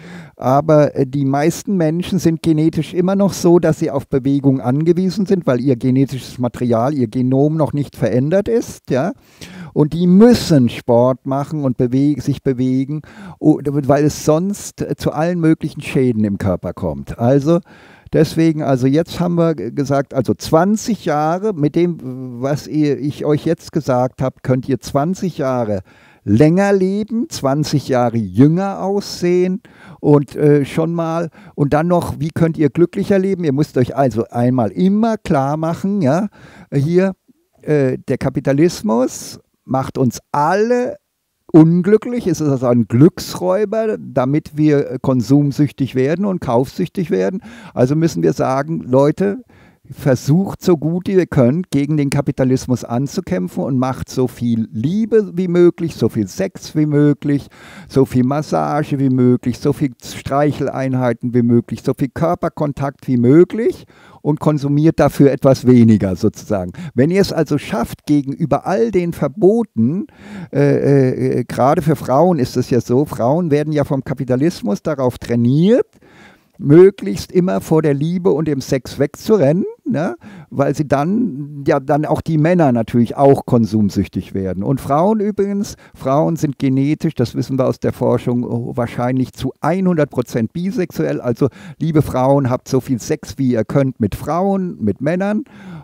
Aber die meisten Menschen sind genetisch immer noch so, dass sie auf Bewegung angewiesen sind, weil ihr genetisches Material, ihr Genom noch nicht verändert ist. Ja? Und die müssen Sport machen und sich bewegen, weil es sonst zu allen möglichen Schäden im Körper kommt. Also deswegen, also jetzt haben wir gesagt, also 20 Jahre, mit dem, was ich euch jetzt gesagt habe, könnt ihr 20 Jahre länger leben, 20 Jahre jünger aussehen und schon mal, und dann noch, wie könnt ihr glücklicher leben? Ihr müsst euch also einmal immer klar machen, ja, hier, der Kapitalismus macht uns alle unglücklich, es ist also ein Glücksräuber, damit wir konsumsüchtig werden und kaufsüchtig werden. Also müssen wir sagen, Leute, versucht so gut ihr könnt, gegen den Kapitalismus anzukämpfen und macht so viel Liebe wie möglich, so viel Sex wie möglich, so viel Massage wie möglich, so viel Streicheleinheiten wie möglich, so viel Körperkontakt wie möglich und konsumiert dafür etwas weniger sozusagen. Wenn ihr es also schafft, gegenüber all den Verboten, gerade für Frauen ist es ja so, Frauen werden ja vom Kapitalismus darauf trainiert, möglichst immer vor der Liebe und dem Sex wegzurennen, ne? Weil sie dann, ja, dann auch die Männer natürlich auch konsumsüchtig werden. Und Frauen übrigens, Frauen sind genetisch, das wissen wir aus der Forschung, wahrscheinlich zu 100% bisexuell. Also, liebe Frauen, habt so viel Sex, wie ihr könnt mit Frauen, mit Männern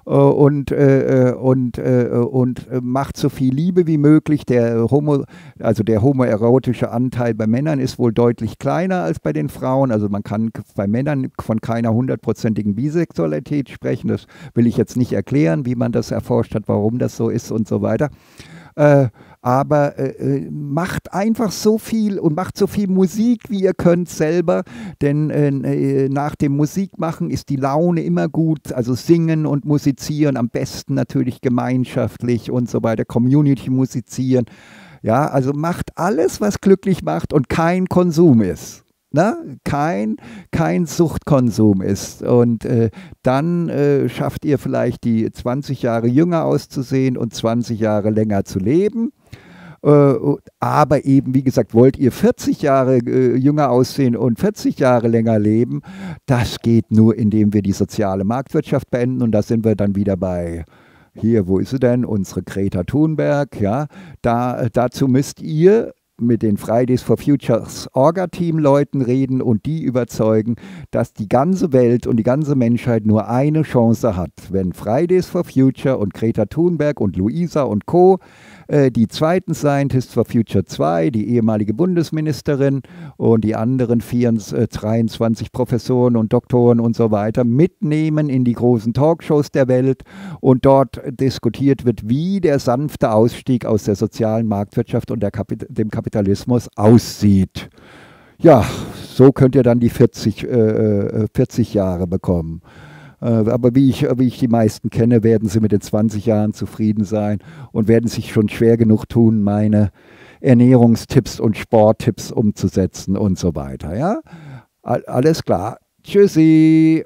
und macht so viel Liebe wie möglich. Also der homoerotische Anteil bei Männern ist wohl deutlich kleiner als bei den Frauen. Also man kann bei Männern von keiner hundertprozentigen Bisexualität sprechen. Das will ich jetzt nicht erklären, wie man das erforscht hat, warum das so ist und so weiter. Aber macht einfach so viel und macht so viel Musik, wie ihr könnt selber, denn nach dem Musikmachen ist die Laune immer gut, also singen und musizieren, am besten natürlich gemeinschaftlich und so weiter, Community musizieren. Ja, also macht alles, was glücklich macht und kein Konsum ist. Ne? Kein Suchtkonsum ist. Und dann schafft ihr vielleicht die 20 Jahre jünger auszusehen und 20 Jahre länger zu leben. Aber eben, wie gesagt, wollt ihr 40 Jahre jünger aussehen und 40 Jahre länger leben, das geht nur, indem wir die soziale Marktwirtschaft beenden. Und da sind wir dann wieder bei, hier, wo ist sie denn? Unsere Greta Thunberg. Ja? Dazu müsst ihr mit den Fridays for Futures Orga-Team-Leuten reden und die überzeugen, dass die ganze Welt und die ganze Menschheit nur eine Chance hat. Wenn Fridays for Future und Greta Thunberg und Luisa und Co., die zweiten Scientists for Future 2, die ehemalige Bundesministerin und die anderen 23 Professoren und Doktoren und so weiter mitnehmen in die großen Talkshows der Welt und dort diskutiert wird, wie der sanfte Ausstieg aus der sozialen Marktwirtschaft und dem Kapitalismus aussieht. Ja, so könnt ihr dann die 40 Jahre bekommen. Aber wie ich die meisten kenne, werden sie mit den 20 Jahren zufrieden sein und werden sich schon schwer genug tun, meine Ernährungstipps und Sporttipps umzusetzen und so weiter. Ja? Alles klar. Tschüssi.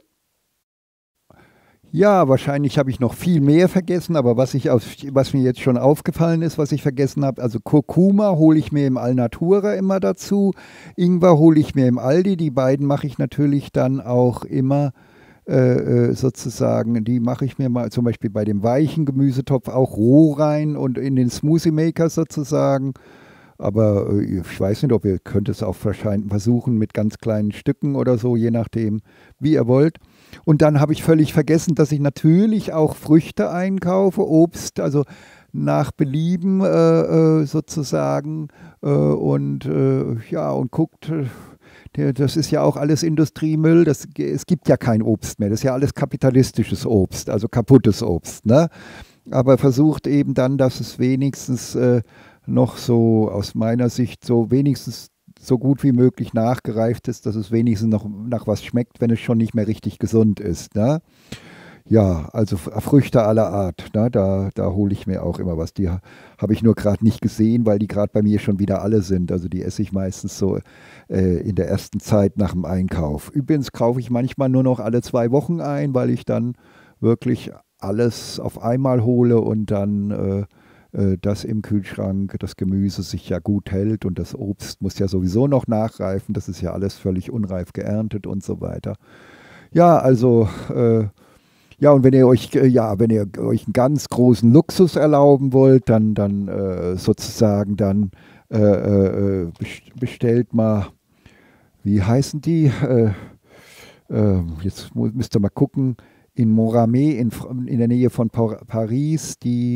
Ja, wahrscheinlich habe ich noch viel mehr vergessen, aber was mir jetzt schon aufgefallen ist, was ich vergessen habe, also Kurkuma hole ich mir im Alnatura immer dazu, Ingwer hole ich mir im Aldi, die beiden mache ich natürlich dann auch immer sozusagen, die mache ich mir mal zum Beispiel bei dem weichen Gemüsetopf auch roh rein und in den Smoothie Maker sozusagen. Aber ich weiß nicht, ob ihr könnt es auch wahrscheinlich versuchen mit ganz kleinen Stücken oder so, je nachdem, wie ihr wollt. Und dann habe ich völlig vergessen, dass ich natürlich auch Früchte einkaufe, Obst, also nach Belieben sozusagen und guckt. Das ist ja auch alles Industriemüll, es gibt ja kein Obst mehr, das ist ja alles kapitalistisches Obst, also kaputtes Obst. Ne? Aber versucht eben dann, dass es wenigstens noch so aus meiner Sicht so wenigstens so gut wie möglich nachgereift ist, dass es wenigstens noch nach was schmeckt, wenn es schon nicht mehr richtig gesund ist. Ne? Ja, also Früchte aller Art, ne? Da hole ich mir auch immer was. Die habe ich nur gerade nicht gesehen, weil die gerade bei mir schon wieder alle sind. Also die esse ich meistens so in der ersten Zeit nach dem Einkauf. Übrigens kaufe ich manchmal nur noch alle 2 Wochen ein, weil ich dann wirklich alles auf einmal hole und dann das im Kühlschrank, das Gemüse sich ja gut hält und das Obst muss ja sowieso noch nachreifen. Das ist ja alles völlig unreif geerntet und so weiter. Ja, also ja, und wenn ihr euch einen ganz großen Luxus erlauben wollt, dann sozusagen dann bestellt mal, wie heißen die? Jetzt müsst ihr mal gucken, in Moramé in der Nähe von Paris,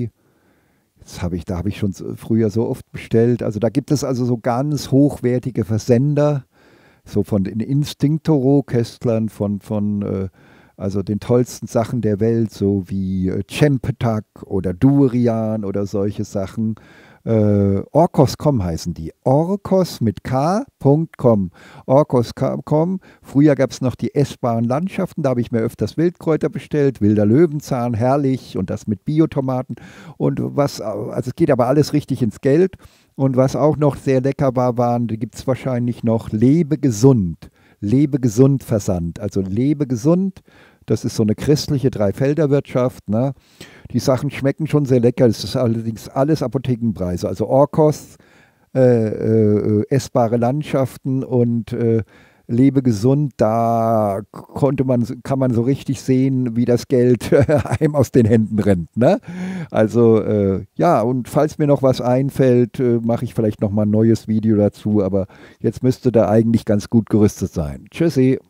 da habe ich schon früher so oft bestellt. Also da gibt es also so ganz hochwertige Versender, so von den Instinctoro-Kästlern also den tollsten Sachen der Welt, so wie Cempetak oder Durian oder solche Sachen. Orkos.com heißen die. Orkos mit K.com. Orkos.com. Früher gab es noch die essbaren Landschaften, da habe ich mir öfters Wildkräuter bestellt, wilder Löwenzahn, herrlich und das mit Biotomaten. Also es geht aber alles richtig ins Geld. Und was auch noch sehr lecker war, da gibt es wahrscheinlich noch Lebegesund. Lebegesund-Versand. Also Lebegesund, das ist so eine christliche Dreifelderwirtschaft. Ne? Die Sachen schmecken schon sehr lecker. Das ist allerdings alles Apothekenpreise. Also Orkos, essbare Landschaften und Lebe gesund, da kann man so richtig sehen, wie das Geld einem aus den Händen rennt. Ne? Also ja, und falls mir noch was einfällt, mache ich vielleicht noch mal ein neues Video dazu, aber jetzt müsste da eigentlich ganz gut gerüstet sein. Tschüssi.